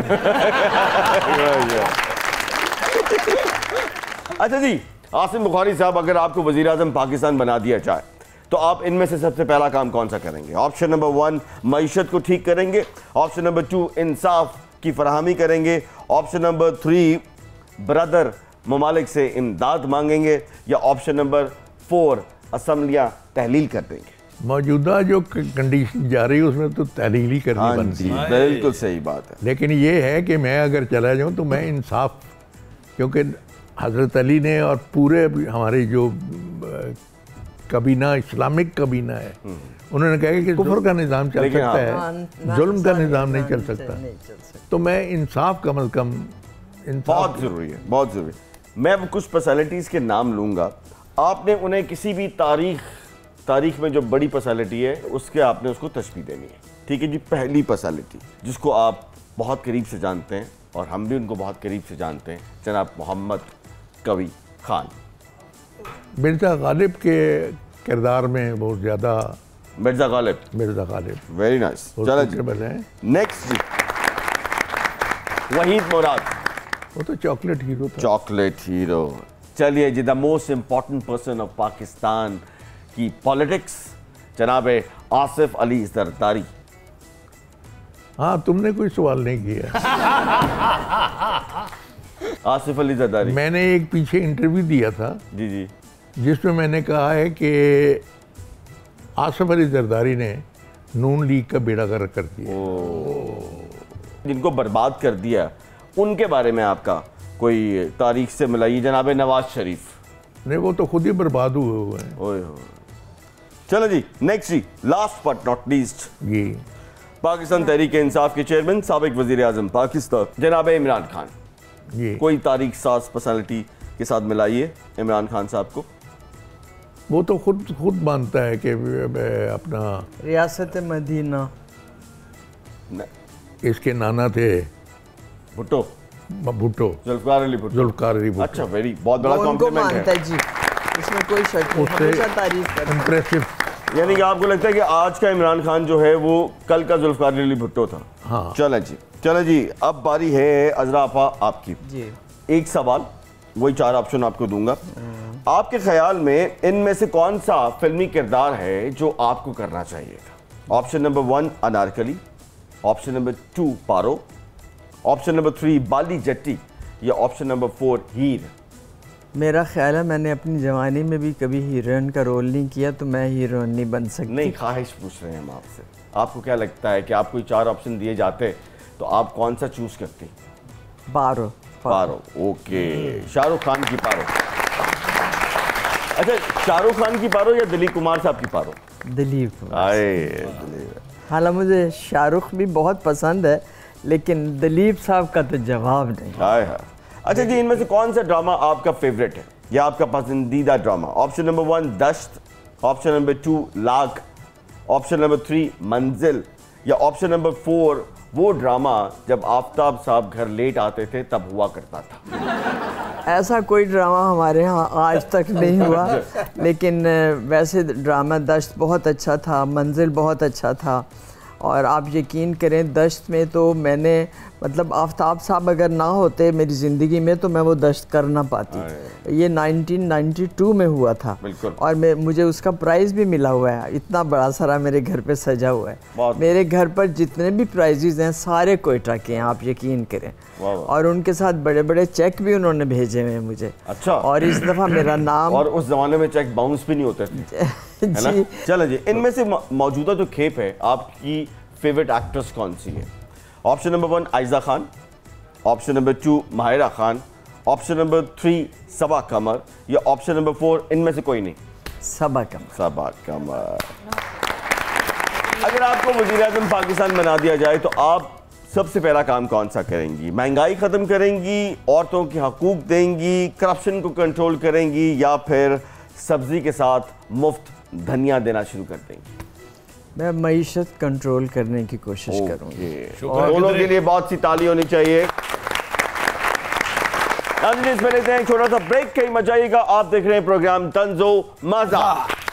अच्छा जी, आसिम बुखारी साहब, अगर आपको वजीर आज़म पाकिस्तान बना दिया जाए तो आप इनमें से सबसे पहला काम कौन सा करेंगे? ऑप्शन नंबर वन मईशत को ठीक करेंगे, ऑप्शन नंबर टू इंसाफ की फराहमी करेंगे, ऑप्शन नंबर थ्री ब्रदर ममालिक से इमदाद मांगेंगे, या ऑप्शन नंबर फोर असम्बलियाँ तहलील कर देंगे? मौजूदा जो कंडीशन जा रही है उसमें तो तहलील ही करनी बनती है। बिल्कुल सही बात है। लेकिन ये है कि मैं अगर चला जाऊं तो मैं इंसाफ, क्योंकि हज़रत अली ने और पूरे हमारे जो कबीना, इस्लामिक कबीना है, उन्होंने कहा कि कुफ्र का निज़ाम चल सकता है, जुल्म का निज़ाम नहीं चल सकता। तो मैं इंसाफ कम अज़ कम, बहुत ज़रूरी है, बहुत ज़रूरी है। मैं कुछ पर्सनैलिटीज़ के नाम लूँगा, आपने उन्हें किसी भी तारीख तारीख में जो बड़ी पर्सनैलिटी है उसके आपने उसको तशबीह देनी है। ठीक है जी। पहली पर्सनैलिटी जिसको आप बहुत करीब से जानते हैं और हम भी उनको बहुत करीब से जानते हैं, जनाब मोहम्मद कवी खान। मिर्ज़ा गालिब के किरदार में बहुत ज़्यादा। Mirza Ghalib, Mirza Ghalib, very nice. चलो जी, नेक्स्ट जी वहीद मुराद। वो तो चॉकलेट हीरो था। Chocolate hero. चलिए जी, the most important person of Pakistan की पॉलिटिक्स, जनाब आसिफ अली जरदारी। हाँ, तुमने कोई सवाल नहीं किया। आसिफ अली जरदारी, मैंने एक पीछे इंटरव्यू दिया था जी जी, जिसमें मैंने कहा है कि आसिफ अली जरदारी ने नून लीग का बेड़ा गर्क कर दिया। जिनको बर्बाद कर दिया उनके बारे में आपका कोई तारीख से मिलाई? जनाब नवाज शरीफ। नहीं, वो तो खुद ही बर्बाद हुए हुए हैं। ओए हो। चलो जी, नेक्स्ट जी, लास्ट बट नॉट लीस्ट जी, पाकिस्तान तहरीक इंसाफ के चेयरमैन साबिक वजीर आजम पाकिस्तान जनाब इमरान खान। जी, कोई तारीख साज पर्सनालिटी के साथ मिलाइए इमरान खान साहब को। वो तो खुद खुद मानता है कि मैं अपना रियासत मदीना, इसके नाना थे भुट्टो, भुट्टो, जुल्फकार अली भुट्टो। जुल्फकार अली भुट्टो। अच्छा, वेरी बहुत बड़ा वो उनको कॉम्प्लीमेंट मानता है। है जी, इसमें कोई शक नहीं, उससे हमेशा तारीफ करता है। इम्प्रेसिव। यानी कि आपको लगता है कि आज का इमरान खान जो है वो कल का जुल्फकार अली भुट्टो था। हाँ। चलें जी, चलें जी, अब बारी है अजरा आपा आपकी। जी, एक सवाल, वही चार ऑप्शन आपको दूंगा। आपके ख्याल में इनमें से कौन सा फिल्मी किरदार है जो आपको करना चाहिए था? Option number one Anarkali, option number two Paro, option number three Bali Jatti, या ऑप्शन नंबर फोर हीर। मेरा ख्याल है मैंने अपनी जवानी में भी कभी हीरोइन का रोल नहीं किया, तो मैं हीरोइन नहीं बन सकती। नहीं, ख्वाहिश पूछ रहे हैं हम आपसे। आपको क्या लगता है कि आपको चार ऑप्शन दिए जाते तो आप कौन सा चूज करते? पारो। पारो, ओके। शाहरुख खान की पारो। अच्छा, शाहरुख खान की पारो या दिलीप कुमार साहब की पारो? दिलीप। आए दिलीप। हालांकि मुझे शाहरुख भी बहुत पसंद है, लेकिन दिलीप साहब का तो जवाब नहीं। आए हाँ। अच्छा जी, इनमें से कौन सा ड्रामा आपका फेवरेट है या आपका पसंदीदा drama? Option number one Dasht, option number two Laakh, option number three Manzil, या ऑप्शन नंबर फोर वो ड्रामा जब आफताब साहब घर लेट आते थे तब हुआ करता था। ऐसा कोई ड्रामा हमारे यहाँ आज तक नहीं हुआ, लेकिन वैसे ड्रामा दश्त बहुत अच्छा था, मंजिल बहुत अच्छा था। और आप यकीन करें, दश्त में तो मैंने मतलब आफताब साहब अगर ना होते मेरी ज़िंदगी में तो मैं वो दश्त कर ना पाती। ये नाइनटीन नाइंटी टू में हुआ था और मैं मुझे उसका प्राइज़ भी मिला हुआ है। इतना बड़ा सारा मेरे घर पे सजा हुआ है। मेरे घर पर जितने भी प्राइजेज़ हैं सारे कोयटा के हैं, आप यकीन करें। और उनके साथ बड़े बड़े चेक भी उन्होंने भेजे हुए हैं मुझे। अच्छा। और इस दफ़ा मेरा नाम और उस ज़माने में चेक बाउंस भी नहीं होते थे, है ना? चलो जी, इनमें से मौजूदा जो खेप है आपकी फेवरेट एक्ट्रेस कौन सी है? Option number one Ayeza Khan, option number two Mahira Khan, option number three Saba Qamar, या ऑप्शन नंबर फोर इनमें से कोई नहीं? सबा कमर। सबा कमर। अगर आपको वज़ीर आज़म पाकिस्तान बना दिया जाए तो आप सबसे पहला काम कौन सा करेंगी? महंगाई ख़त्म करेंगी, औरतों के हकूक़ देंगी, करप्शन को कंट्रोल करेंगी, या फिर सब्ज़ी के साथ मुफ्त धनिया देना शुरू कर देंगी? मैं मईशत कंट्रोल करने की कोशिश करूंगी। दोनों के लिए बहुत सी ताली होनी चाहिए। इसमें लेते हैं छोटा सा ब्रेक, कहीं मत जाइएगा। आप देख रहे हैं प्रोग्राम तंजो मजा।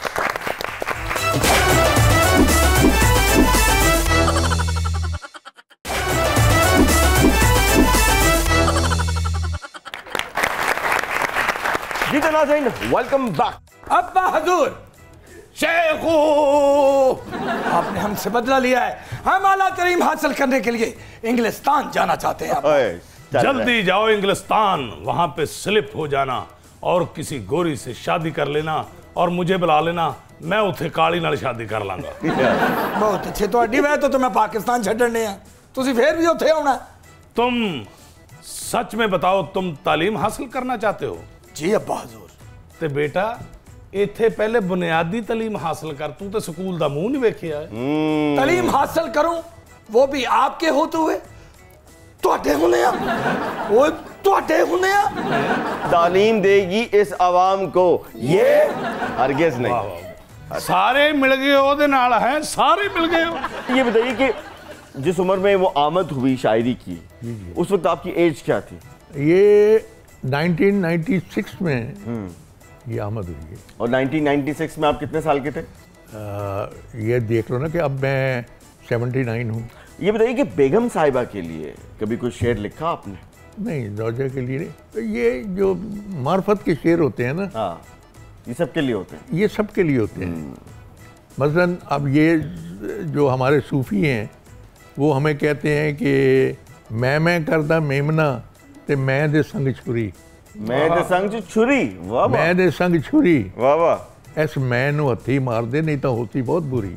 जी तो नाज़रीन, वेलकम बैक। अब्बा हजूर, शेखू, आपने हमसे बदला लिया है। हम आला तरीम हासिल करने के लिए इंग्लिस्तान जाना चाहते हैं। जल्दी जाओ इंग्लिस्तान, वहां पे स्लिप हो जाना और किसी गोरी से शादी कर लेना और मुझे बुला लेना, मैं उथे काली नाल शादी कर लांगा। बहुत अच्छे, ਤੁਹਾਡੀ वजह तो तुम्हें पाकिस्तान छड्डने आ, तुसी फिर भी उथे आउणा। तुम सच में बताओ, तुम तालीम हासिल करना चाहते हो? जी अब्बा हजूर। ते बेटा इत्थे पहले बुनियादी तालीम हासिल कर, तू तो स्कूल दा मुंह नहीं वेखिया है। तालीम हासिल करूं वो भी आपके होते हुए? ਤੁਹਾਡੇ हुने आ, वो ਤੁਹਾਡੇ हुने आ। तालीम देगी इस आवाम को, ये हरगिज़ नहीं। सारे मिल गए ओदे नाल हैं, सारे मिल गए हो। ये बताइए कि जिस उम्र में वो आमद हुई शायरी की, उस वक्त आपकी एज क्या थी? ये नाइनटीन नाइंटी सिक्स में ये आमद हुई है। और नाइनटीन नाइंटी सिक्स में आप कितने साल के थे? आ, ये देख लो ना कि अब मैं सेवेंटी नाइन हूँ। ये बताइए कि बेगम साहिबा के लिए कभी कोई शेर लिखा आपने? नहीं, दौजा के लिए नहीं। ये जो मार्फत के शेर होते हैं ना, हाँ, ये सब के लिए होते हैं। ये सब के लिए होते हैं। मसलन अब ये जो हमारे सूफ़ी हैं वो हमें कहते हैं कि मैं मैं करदा मेमना ते मैं दे संग छुरी, मैं दे संग छुरी, वाह वाह। मैं दे संग छुरी, वाह वाह। इस मैं नूं हत्थी मार दे, नहीं तो होती बहुत बुरी।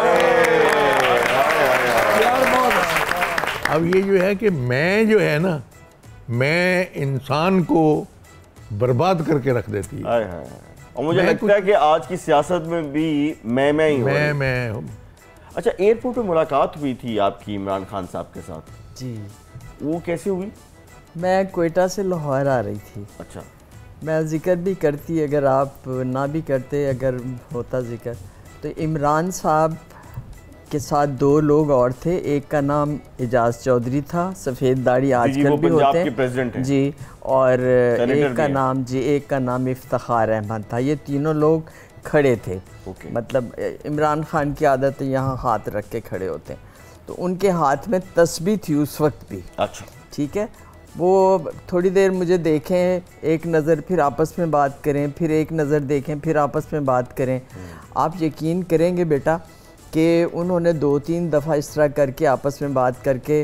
अब ये जो है कि मैं जो है ना, मैं इंसान को बर्बाद करके रख देती है। हाय हाय। और मुझे लगता है कि आज की सियासत में भी मैं मैं ही मैं मैं अच्छा, एयरपोर्ट पे मुलाकात हुई थी आपकी इमरान खान साहब के साथ, जी वो कैसे हुई? मैं कोयटा से लाहौर आ रही थी। अच्छा, मैं जिक्र भी करती, अगर आप ना भी करते, अगर होता जिक्र, तो इमरान साहब के साथ दो लोग और थे। एक का नाम एजाज चौधरी था, सफ़ेद दाढ़ी आजकल भी होते हैं, प्रेसिडेंट हैं जी, और एक का हैं। नाम जी एक का नाम इफ्तिखार अहमद था। ये तीनों लोग खड़े थे। ओके। मतलब इमरान खान की आदत है यहाँ हाथ रख के खड़े होते हैं, तो उनके हाथ में तस्बीह थी उस वक्त भी। अच्छा, ठीक है, वो थोड़ी देर मुझे देखें, एक नज़र, फिर आपस में बात करें, फिर एक नज़र देखें, फिर आपस में बात करें। आप यकीन करेंगे बेटा कि उन्होंने दो तीन दफ़ा इस तरह करके आपस में बात करके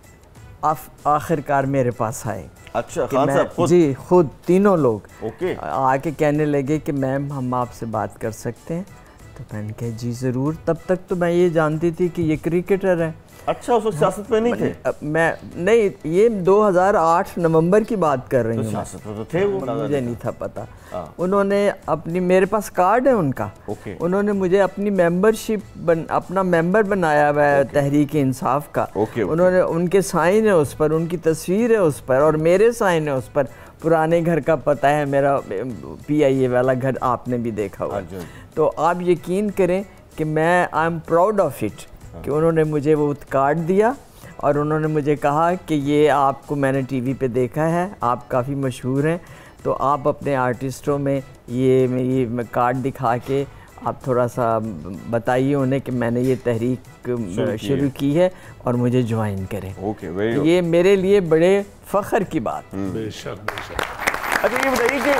आखिरकार मेरे पास आए। अच्छा, कि खान मैं, साहब खुद? जी खुद तीनों लोग ओके। आके कहने लगे कि मैम हम आपसे बात कर सकते हैं? तो मैंने कहा जी ज़रूर। तब तक तो मैं ये जानती थी कि ये क्रिकेटर है। अच्छा, उस वक्त सियासत में नहीं थे? अब मैं नहीं, ये दो हज़ार आठ नवंबर की बात कर रही तो हूँ। सियासत में तो थे वो, मुझे नहीं था पता। हाँ। उन्होंने अपनी, मेरे पास कार्ड है उनका, ओके। उन्होंने मुझे अपनी मेंबरशिप बन, अपना मेंबर बनाया हुआ है तहरीक इंसाफ का। Okay, okay. उन्होंने, उनके साइन है उस पर, उनकी तस्वीर है उस पर, और मेरे साइन है उस पर। पुराने घर का पता है मेरा, पी आई ए वाला घर आपने भी देखा हुआ। तो आप यकीन करें कि मैं I am proud of it कि उन्होंने मुझे वो कार्ड दिया और उन्होंने मुझे कहा कि ये आपको मैंने टीवी पे देखा है, आप काफ़ी मशहूर हैं, तो आप अपने आर्टिस्टों में ये ये कार्ड दिखा के आप थोड़ा सा बताइए उन्हें कि मैंने ये तहरीक शुरू की है और मुझे ज्वाइन करें। ओके, वेरी ये मेरे लिए बड़े फ़ख्र की बात। बेशक बेशक। अच्छा, ये बताइए कि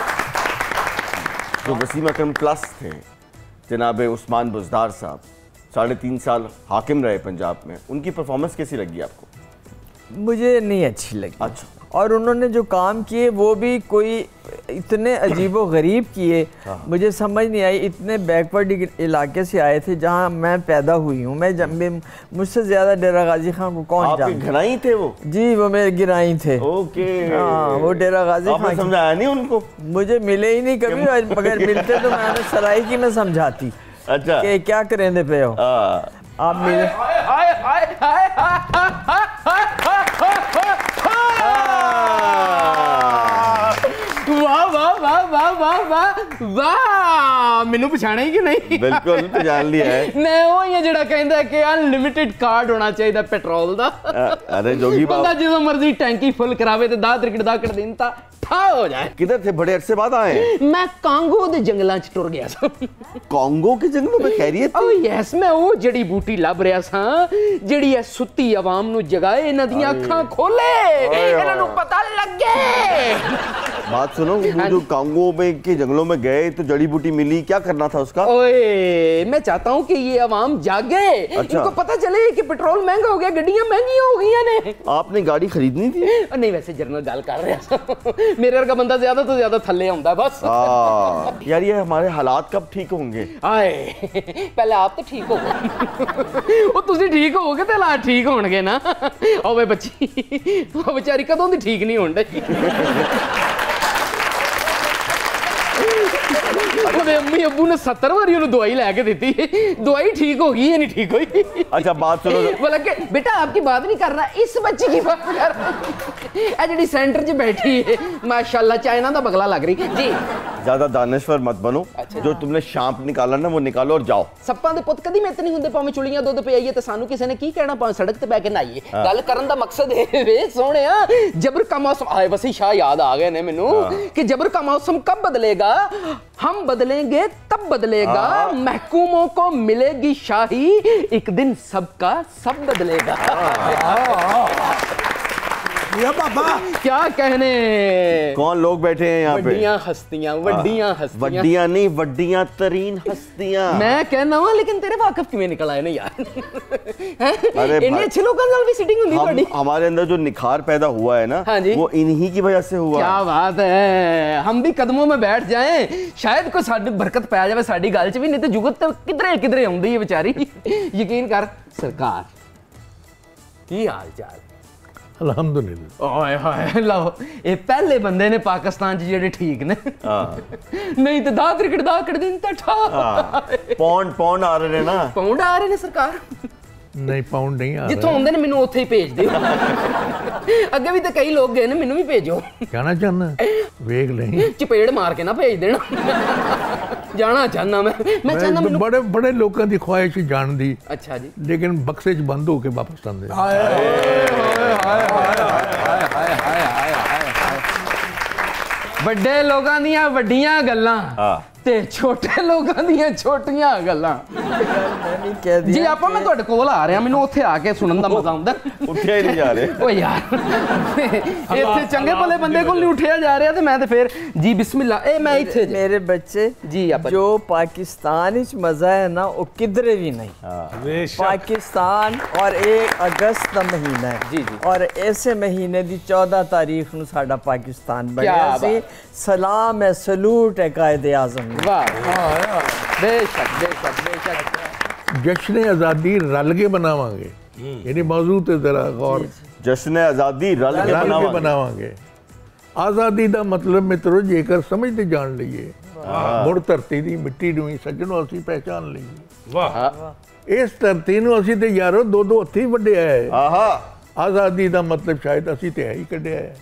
जो वसीम अकरम प्लस थे, जनाब उस्मान बुज़दार साहब, साढ़े तीन साल हाकिम रहे पंजाब में, उनकी परफॉर्मेंस कैसी लगी आपको? मुझे नहीं अच्छी लगी। अच्छा। और उन्होंने जो काम किए वो भी कोई इतने अजीबो गरीब किए, मुझे समझ नहीं आई। इतने बैकवर्ड इलाके से आए थे जहाँ मैं पैदा हुई हूँ। मैं जब मुझसे ज़्यादा डेरा गाजी खान को कौन जानता? आपके घराई थे वो? जी, वो मेरे गिराई थे। ओके। हाँ, वो डेरा गाजी आपने खान। समझाया नहीं उनको? मुझे मिले ही नहीं कभी, मगर मिलते तो मैं सराय की मैं समझाती। अच्छा, कि क्या करेंगे पे हो आप मिले। वाह वाह वाह वाह वाह वाह वाह, मैनू पछाणा ही कि नहीं? बिल्कुल पहचान लिया है। मैं वो ही जेड़ा कहंदा कि अनलिमिटेड कार्ड होना चाहिए पेट्रोल दा। अरे जोगी बंदा जो मर्जी टैंकी फुल करावे ते दस तिरकट दस कट दिन ता ठा हो जाए। किधर थे? बड़े अरसे बाद आए हैं। मैं कांगो दे जंगलां च टुर गया सा। कांगो के जंगलों में खैरियत? ओ यस, मैं वो जड़ी बूटी लभ रहा सा जड़ी है सुत्ती आवाम नु जगाए, इन्हां दी अखां खोले, इन्हां नु पता लगे। बात सुनो, वो जो कांगो में के जंगलों में गए तो जड़ी बूटी मिली, क्या करना था उसका? ओए, मैं चाहता हूँ कि ये आवाम जागे। अच्छा। इनको पता चले कि पेट्रोल महंगा हो गया, गड्डियां महंगी हो गई ने। आपने गाड़ी खरीदनी थी? नहीं, वैसे जनरल गल कर रहा था। मेरे वर्गा बंदा ज्यादा तो ज्यादा थल्ले आउंदा बस। आ, यार ये हमारे हालात कब ठीक होंगे? आए, पहले आप तो ठीक हो। वो तुसी ठीक होगे तो हालात ठीक होणगे ना। ओए बच्ची, वो बेचारी कदों दी ठीक नहीं होण डई। अम्मी अब्बू ने सत्तर बारी उन्हें दवाई लैके दी, दवाई ठीक हो गई है नहीं ठीक हुई। अच्छा, बात सुनो। बोला कि बेटा आपकी बात नहीं कर रहा, इस बच्ची की बात कर रहा। जी सेंटर च बैठी है, माशाल्लाह चाइना का बगला लग रही जी। ज्यादा दानिशवर मत बनो। अच्छा। जो तुमने शांप निकाला ना वो निकालो और जाओ। सप्पां दे पुत कदी मेत नहीं हुंदे, भावें चुलियां दुध पियाइए ते सानू किसी ने की कहना, भावें सड़क ते बह के नहाइए। गल करन दा मकसद है वे सोहणिया, जबर का मौसम आए वसी शाह याद आ गए ने मैनू कि जबर का मौसम कब बदलेगा? हम बदलेंगे तब बदलेगा, महकूमों को मिलेगी शाही, एक दिन सबका सब बदलेगा। ये बाबा क्या कहने, कौन लोग बैठे हैं यहाँ पे? वड्डियां हस्तियां, वड्डियां हस्तियां। वड्डियां नहीं, वड्डियां तरीन हस्तियां। मैं कहना हूं लेकिन तेरे वाकफ किवें निकल आए ना यार। अरे इन्ने अच्छे लोगों नाल भी सिटिंग हुंदी हम, ਤੁਹਾਡੀ। हमारे अंदर जो निखार पैदा हुआ है ना, हाँ जी। वो इन्हीं की वजह से हुआ। क्या बात है, हम भी कदमों में बैठ जाएं, शायद कोई साडी बरकत पै जावे साडी गल च भी, नहीं तो जुगत तो किधरे किधरे आउंदी है बेचारी। यकीन कर सरकार, की हाल चाल? अल्हम्दुलिल्लाह। ओए होए लो, ये पहले बंदे ने पाकिस्तान च जेडे ठीक ने। नहीं तो दा क्रिकेट दा कर दिन ठा। पौंड पौंड आ रहे हैं ना, पाउंड आ रहे ने सरकार। नहीं पाउंड नहीं आ जिथों आउंदे ने मैनू उत्थे ही भेज दिओ। अगे भी तो कई लोग गए ने, मैनू भी भेजो। कहना चाहना वेख नहीं, चपेड़ मार के ना भेज देना। जाना चाहना मैं मैं चाहना मैं मैनू। बड़े बड़े लोगों की ख्वाहिश जान दी, अच्छा जी। लेकिन बक्से च बंद होके वापस आंदे। ਵੱਡੇ ਲੋਕਾਂ ਦੀਆਂ ਵੱਡੀਆਂ ਗੱਲਾਂ हाँ ਤੇ ਛੋਟੇ ਲੋਕਾਂ ਦੀਆਂ ਛੋਟੀਆਂ ਗੱਲਾਂ। मैंने कह ਜੀ दिया ਆਪਾਂ ਮੈਂ ਤੁਹਾਡੇ ਕੋਲ ਆ ਰਿਹਾ, ਮੈਨੂੰ ਉੱਥੇ ਆ ਕੇ ਸੁਣਨ ਦਾ ਮਜ਼ਾ ਆਉਂਦਾ। उठे ही नहीं जा रहे। ਓ ਯਾਰ ਇੱਥੇ ਚੰਗੇ ਭਲੇ ਬੰਦੇ ਕੋਲ ਨਹੀਂ ਉੱਠਿਆ ਜਾ ਰਿਹਾ, ਤੇ ਮੈਂ ਤੇ ਫਿਰ ਜੀ ਬਿਸਮਿल्ला ਇਹ ਮੈਂ ਇੱਥੇ ਜੇ- मेरे बच्चे जी आप जो पाकिस्तान इच मजा है ना वो किधरे भी नहीं। बेशक पाकिस्तान और एक अगस्त का महीना है जी, जी। और ऐसे महीने की चौदह तारीख ਨੂੰ ਸਾਡਾ ਪਾਕਿस्तान क्या ਬਣਿਆ ਸੀ। बात। सलाम है, सलूट है कायदे आजम। ਵਾਹ ਬੇਸ਼ੱਕ ਬੇਸ਼ੱਕ ਬੇਸ਼ੱਕ। जश्न आज़ादी रल के बनावांगे, यानी मौजू ते जरा गौर जश्न आजादी रल के रल के बनावांगे। बनावांगे। आज़ादी का मतलब मित्रों जेकर समझते जान लीए, मुड़ धरती की मिट्टी नूं ही सज्जनों असीं पहचान लईए। वाह इस धरती नूं असीं ते यारो दो दो हत्थी वड्डिया है। आहा आज़ादी का मतलब शायद असीं ते है ही कढ़िया है।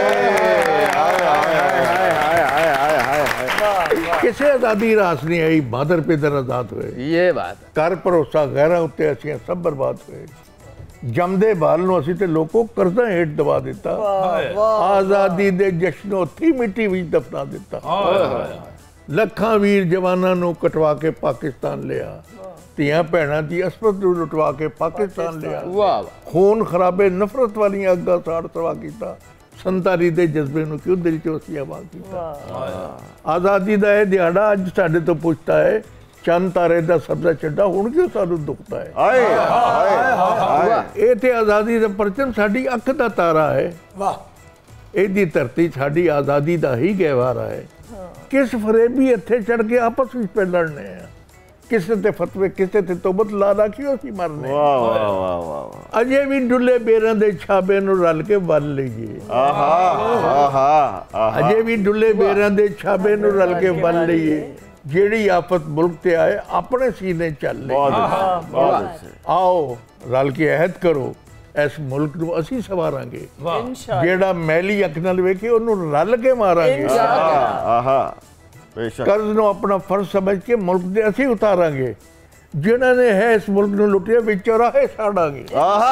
किसी आज़ादी रास नहीं आई, बादर पेदर आज़ाद हुए। ये बात है। कर भरोसा गैरां उत्ते असीं सब बर्बाद हुए। जमदे बाल नूं असीं ते लोगों करज़ां हेठ दबा दिता। आज़ादी दे जश्नो हत्थी मिट्टी विच दफना दिता। ਲੱਖਾਂ ਵੀਰ ਜਵਾਨਾਂ ਨੂੰ ਕਟਵਾ ਕੇ ਪਾਕਿਸਤਾਨ ਲਿਆ, ਧੀਆਂ ਭੈਣਾਂ ਦੀ ਅਸਮਤ ਨੂੰ ਲੁਟਵਾ ਕੇ ਪਾਕਿਸਤਾਨ ਲਿਆ। ਵਾਹ ਖੂਨ ਖਰਾਬੇ ਨਫ਼ਰਤ ਵਾਲੀਆਂ ਅੱਗਾਂ ਸਾੜ ਤਵਾ ਕੀਤਾ, ਸੰਤਾਰੀ ਦੇ ਜਜ਼ਬੇ ਨੂੰ ਕਿਉਂ ਦਿਲ ਚੋਂ ਅਸੀਂ ਆਵਾਜ਼ ਕੀਤਾ। ਆਜ਼ਾਦੀ ਦਾ ਇਹ ਦਿਹਾੜਾ ਅੱਜ ਸਾਡੇ ਤੋਂ ਪੁੱਛਦਾ ਹੈ, ਚੰਨ ਤਾਰੇ ਦਾ ਸਬਜ਼ਾ ਚੱਡਾ ਹੁਣ ਕਿਉਂ ਸਾਨੂੰ ਦੁਖਦਾ ਹੈ। आए आए ਇਹ ਤੇ ਆਜ਼ਾਦੀ ਦਾ ਪਰਚਮ ਸਾਡੀ ਅੱਖ ਦਾ ਤਾਰਾ ਹੈ। वाह ਇਹਦੀ ਧਰਤੀ ਸਾਡੀ ਆਜ਼ਾਦੀ ਦਾ ਹੀ ਗਹਿਵਾਰਾ ਹੈ। किस फरेबी इत्थे चढ़ के आपस में पे लड़ने हैं, किसे ते फतवे किसे ते तोबत ला रखी असीं मरने। वाह वाह वाह वाह अजे भी डुले बेरां दे छाबे नूं रल के बल लईए। आहा आहा आहा अजे भी डुले बेरां दे छाबे नूं रल के बल लईए। जेड़ी आफत मुल्क ते आए अपने सीने चल ले। बहुत अच्छे, बहुत अच्छे। आओ रल के अहद करो, इस मुल्क नूं असीं सवारांगे। जेड़ा मैली अख नाल वेखे ओनूं रल के मारांगे। आहा बेशक कर्ज ਨੂੰ ਆਪਣਾ ਫਰਜ਼ ਸਮਝ ਕੇ ਮੁਲਕ ਦੇ ਅਸੀਂ ਉਤਾਰਾਂਗੇ। ਜਿਨ੍ਹਾਂ ਨੇ ਹੈ ਇਸ ਮੁਲਕ ਨੂੰ ਲੁੱਟਿਆ ਵਿੱਚ ਚੌਰਾਹੇ ਸਾੜਾਂਗੇ। आहा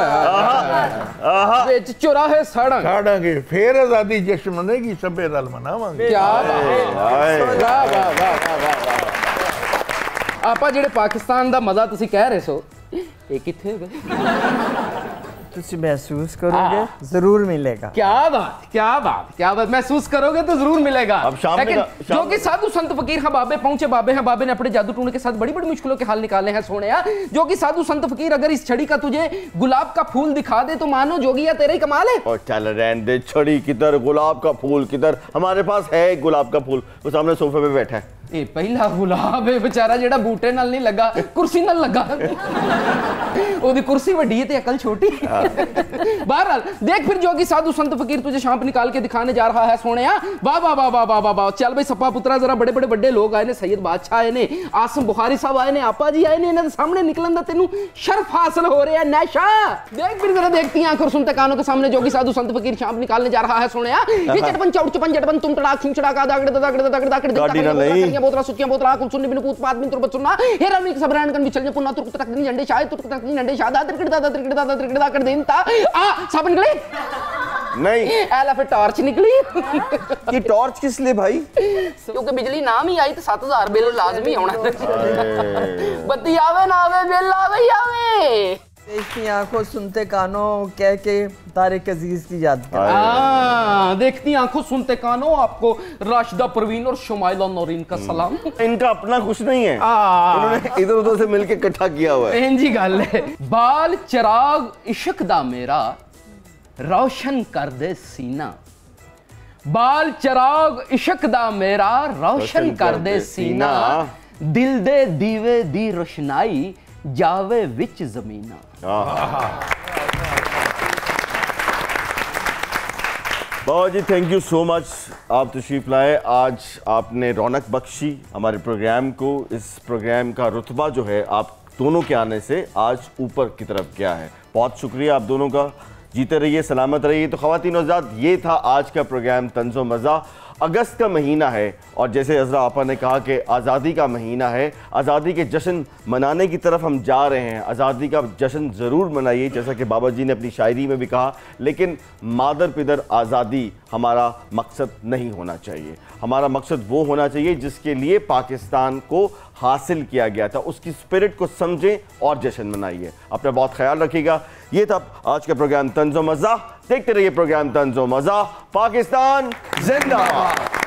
आहा ਵਿੱਚ ਚੁਰਾਹੇ ਸਾੜਾਂਗੇ। ਸਾੜਾਂਗੇ ਫੇਰ ਆਜ਼ਾਦੀ ਜਸ਼ਨ ਮਨਾਏਗੀ, ਸਭੇ ਰਲ ਮਨਾਵਾਂਗੇ। ਕੀ ਬਾਤ ਹੈ। आए ਵਾਹ ਵਾਹ ਵਾਹ ਵਾਹ ਵਾਹ। ਆਪਾਂ ਜਿਹੜੇ ਪਾਕਿਸਤਾਨ ਦਾ ਮਜ਼ਾ ਤੁਸੀਂ ਕਹਿ ਰਹੇ ਸੋ, ਇਹ ਕਿੱਥੇ ਗਏ? तुसी महसूस करोगे, जरूर मिलेगा। क्या बात क्या बात क्या बात, महसूस करोगे तो जरूर मिलेगा। अब शाम में लेकिन का- शाम जो में- कि साधु संत फकीर हैं बाबे पहुंचे बाबे हैं, बाबे ने अपने जादू टूने के साथ बड़ी बड़ी मुश्किलों के हल निकाले हैं सोनिया। जो कि साधु संत फकीर अगर इस छड़ी का तुझे गुलाब का फूल दिखा दे तो मानो जोगिया तेरा ही कमाल है। और चल रहने दे, छड़ी किधर, गुलाब का फूल किधर। हमारे पास है एक गुलाब का फूल, वो सामने सोफे पे बैठा है। ਇਹ ਪਹਿਲਾ ਗੁਲਾਬ ਹੈ बेचारा ਜਿਹੜਾ ਬੂਟੇ ਨਾਲ ਨਹੀਂ ਲੱਗਾ, ਕੁਰਸੀ ਨਾਲ ਲੱਗਾ। ਉਹਦੀ ਕੁਰਸੀ ਵੱਡੀ है ਤੇ अकल छोटी। बहरहाल देख फिर जोगी साधु संत फकीर तुझे शाम निकाल के दिखाने जा रहा है सोनिया। वाह वाह वाह वाह वाह वाह वाह। चल भाई सप्पा पुत्रा, जरा बड़े बड़े बड़े लोग आए ने, सैयद बादशाह आए ने, आसम बुखारी साहब आए ने, आपा जी आए ने, इन्हां दे सामने निकलन दा तेनू शर्फ हासिल हो रहा है नैशा। देख फिर जरा देखती आंख और सुनते कानों के सामने जोगी साधु संत फकीर शाम निकालने जा रहा है सोनिया। ये चटपन चौड़ चपन चटपन तुम तड़ा खिंच चड़ा का दागड़ दागड़ दागड़ दागड़ गाड़ी ना नहीं। बोतरा सुचियां बोतरा कुल सुनने बिन पूत पात बिन तुरबत सुनना हेरा मिक सबरान कन बिचल पुन्ना तुरक तक दिन झंडे शायद तुरक तक दिन झंडे शादा तिरकड़ दादा तिरकड़ दादा तिरकड़ दादा दिन ता आ सब निकले नहीं एला फिर टॉर्च निकली। ये टॉर्च किस लिए भाई? क्योंकि बिजली नाम ही आई तो सात हजार बिल लाजमी होना। बत्ती आवे ना आवे बिल आवे ही आवे। देखती आंखों सुनते कानों कह के तारिक अजीज की याद कर। हाँ, देखती आंखों सुनते कानों आपको राशिदा परवीन और शुमाइला नौरीन का सलाम। इनका अपना कुछ नहीं है, इन्होंने इधर उधर से मिलके इकट्ठा किया हुआ है। जी गल है। बाल चिराग इश्क दा मेरा रोशन कर दे सीना, बाल चिराग इश्क दा मेरा रोशन कर दे सीना, दिल दे दीवे दी रोशनाई जावे विच जमीना। बाबा जी थैंक यू सो मच, आप तशरीफ लाए, आज आपने रौनक बख्शी हमारे प्रोग्राम को। इस प्रोग्राम का रुतबा जो है आप दोनों के आने से आज ऊपर की तरफ गया है। बहुत शुक्रिया आप दोनों का, जीते रहिए, सलामत रहिए। तो ख़वातीन और हज़रात, ये था आज का प्रोग्राम तंज़ो मज़ा। अगस्त का महीना है और जैसे अज़रा आपा ने कहा कि आज़ादी का महीना है, आज़ादी के जश्न मनाने की तरफ हम जा रहे हैं। आज़ादी का जश्न ज़रूर मनाइए, जैसा कि बाबा जी ने अपनी शायरी में भी कहा, लेकिन मादर पिदर आज़ादी हमारा मकसद नहीं होना चाहिए। हमारा मकसद वो होना चाहिए जिसके लिए पाकिस्तान को हासिल किया गया था, उसकी स्पिरिट को समझें और जश्न मनाइए। अपना बहुत ख्याल रखिएगा। ये था आज का प्रोग्राम तंज़ो मज़ा। देखते रहिए प्रोग्राम तंज़ो मज़ा। पाकिस्तान जिंदाबाद।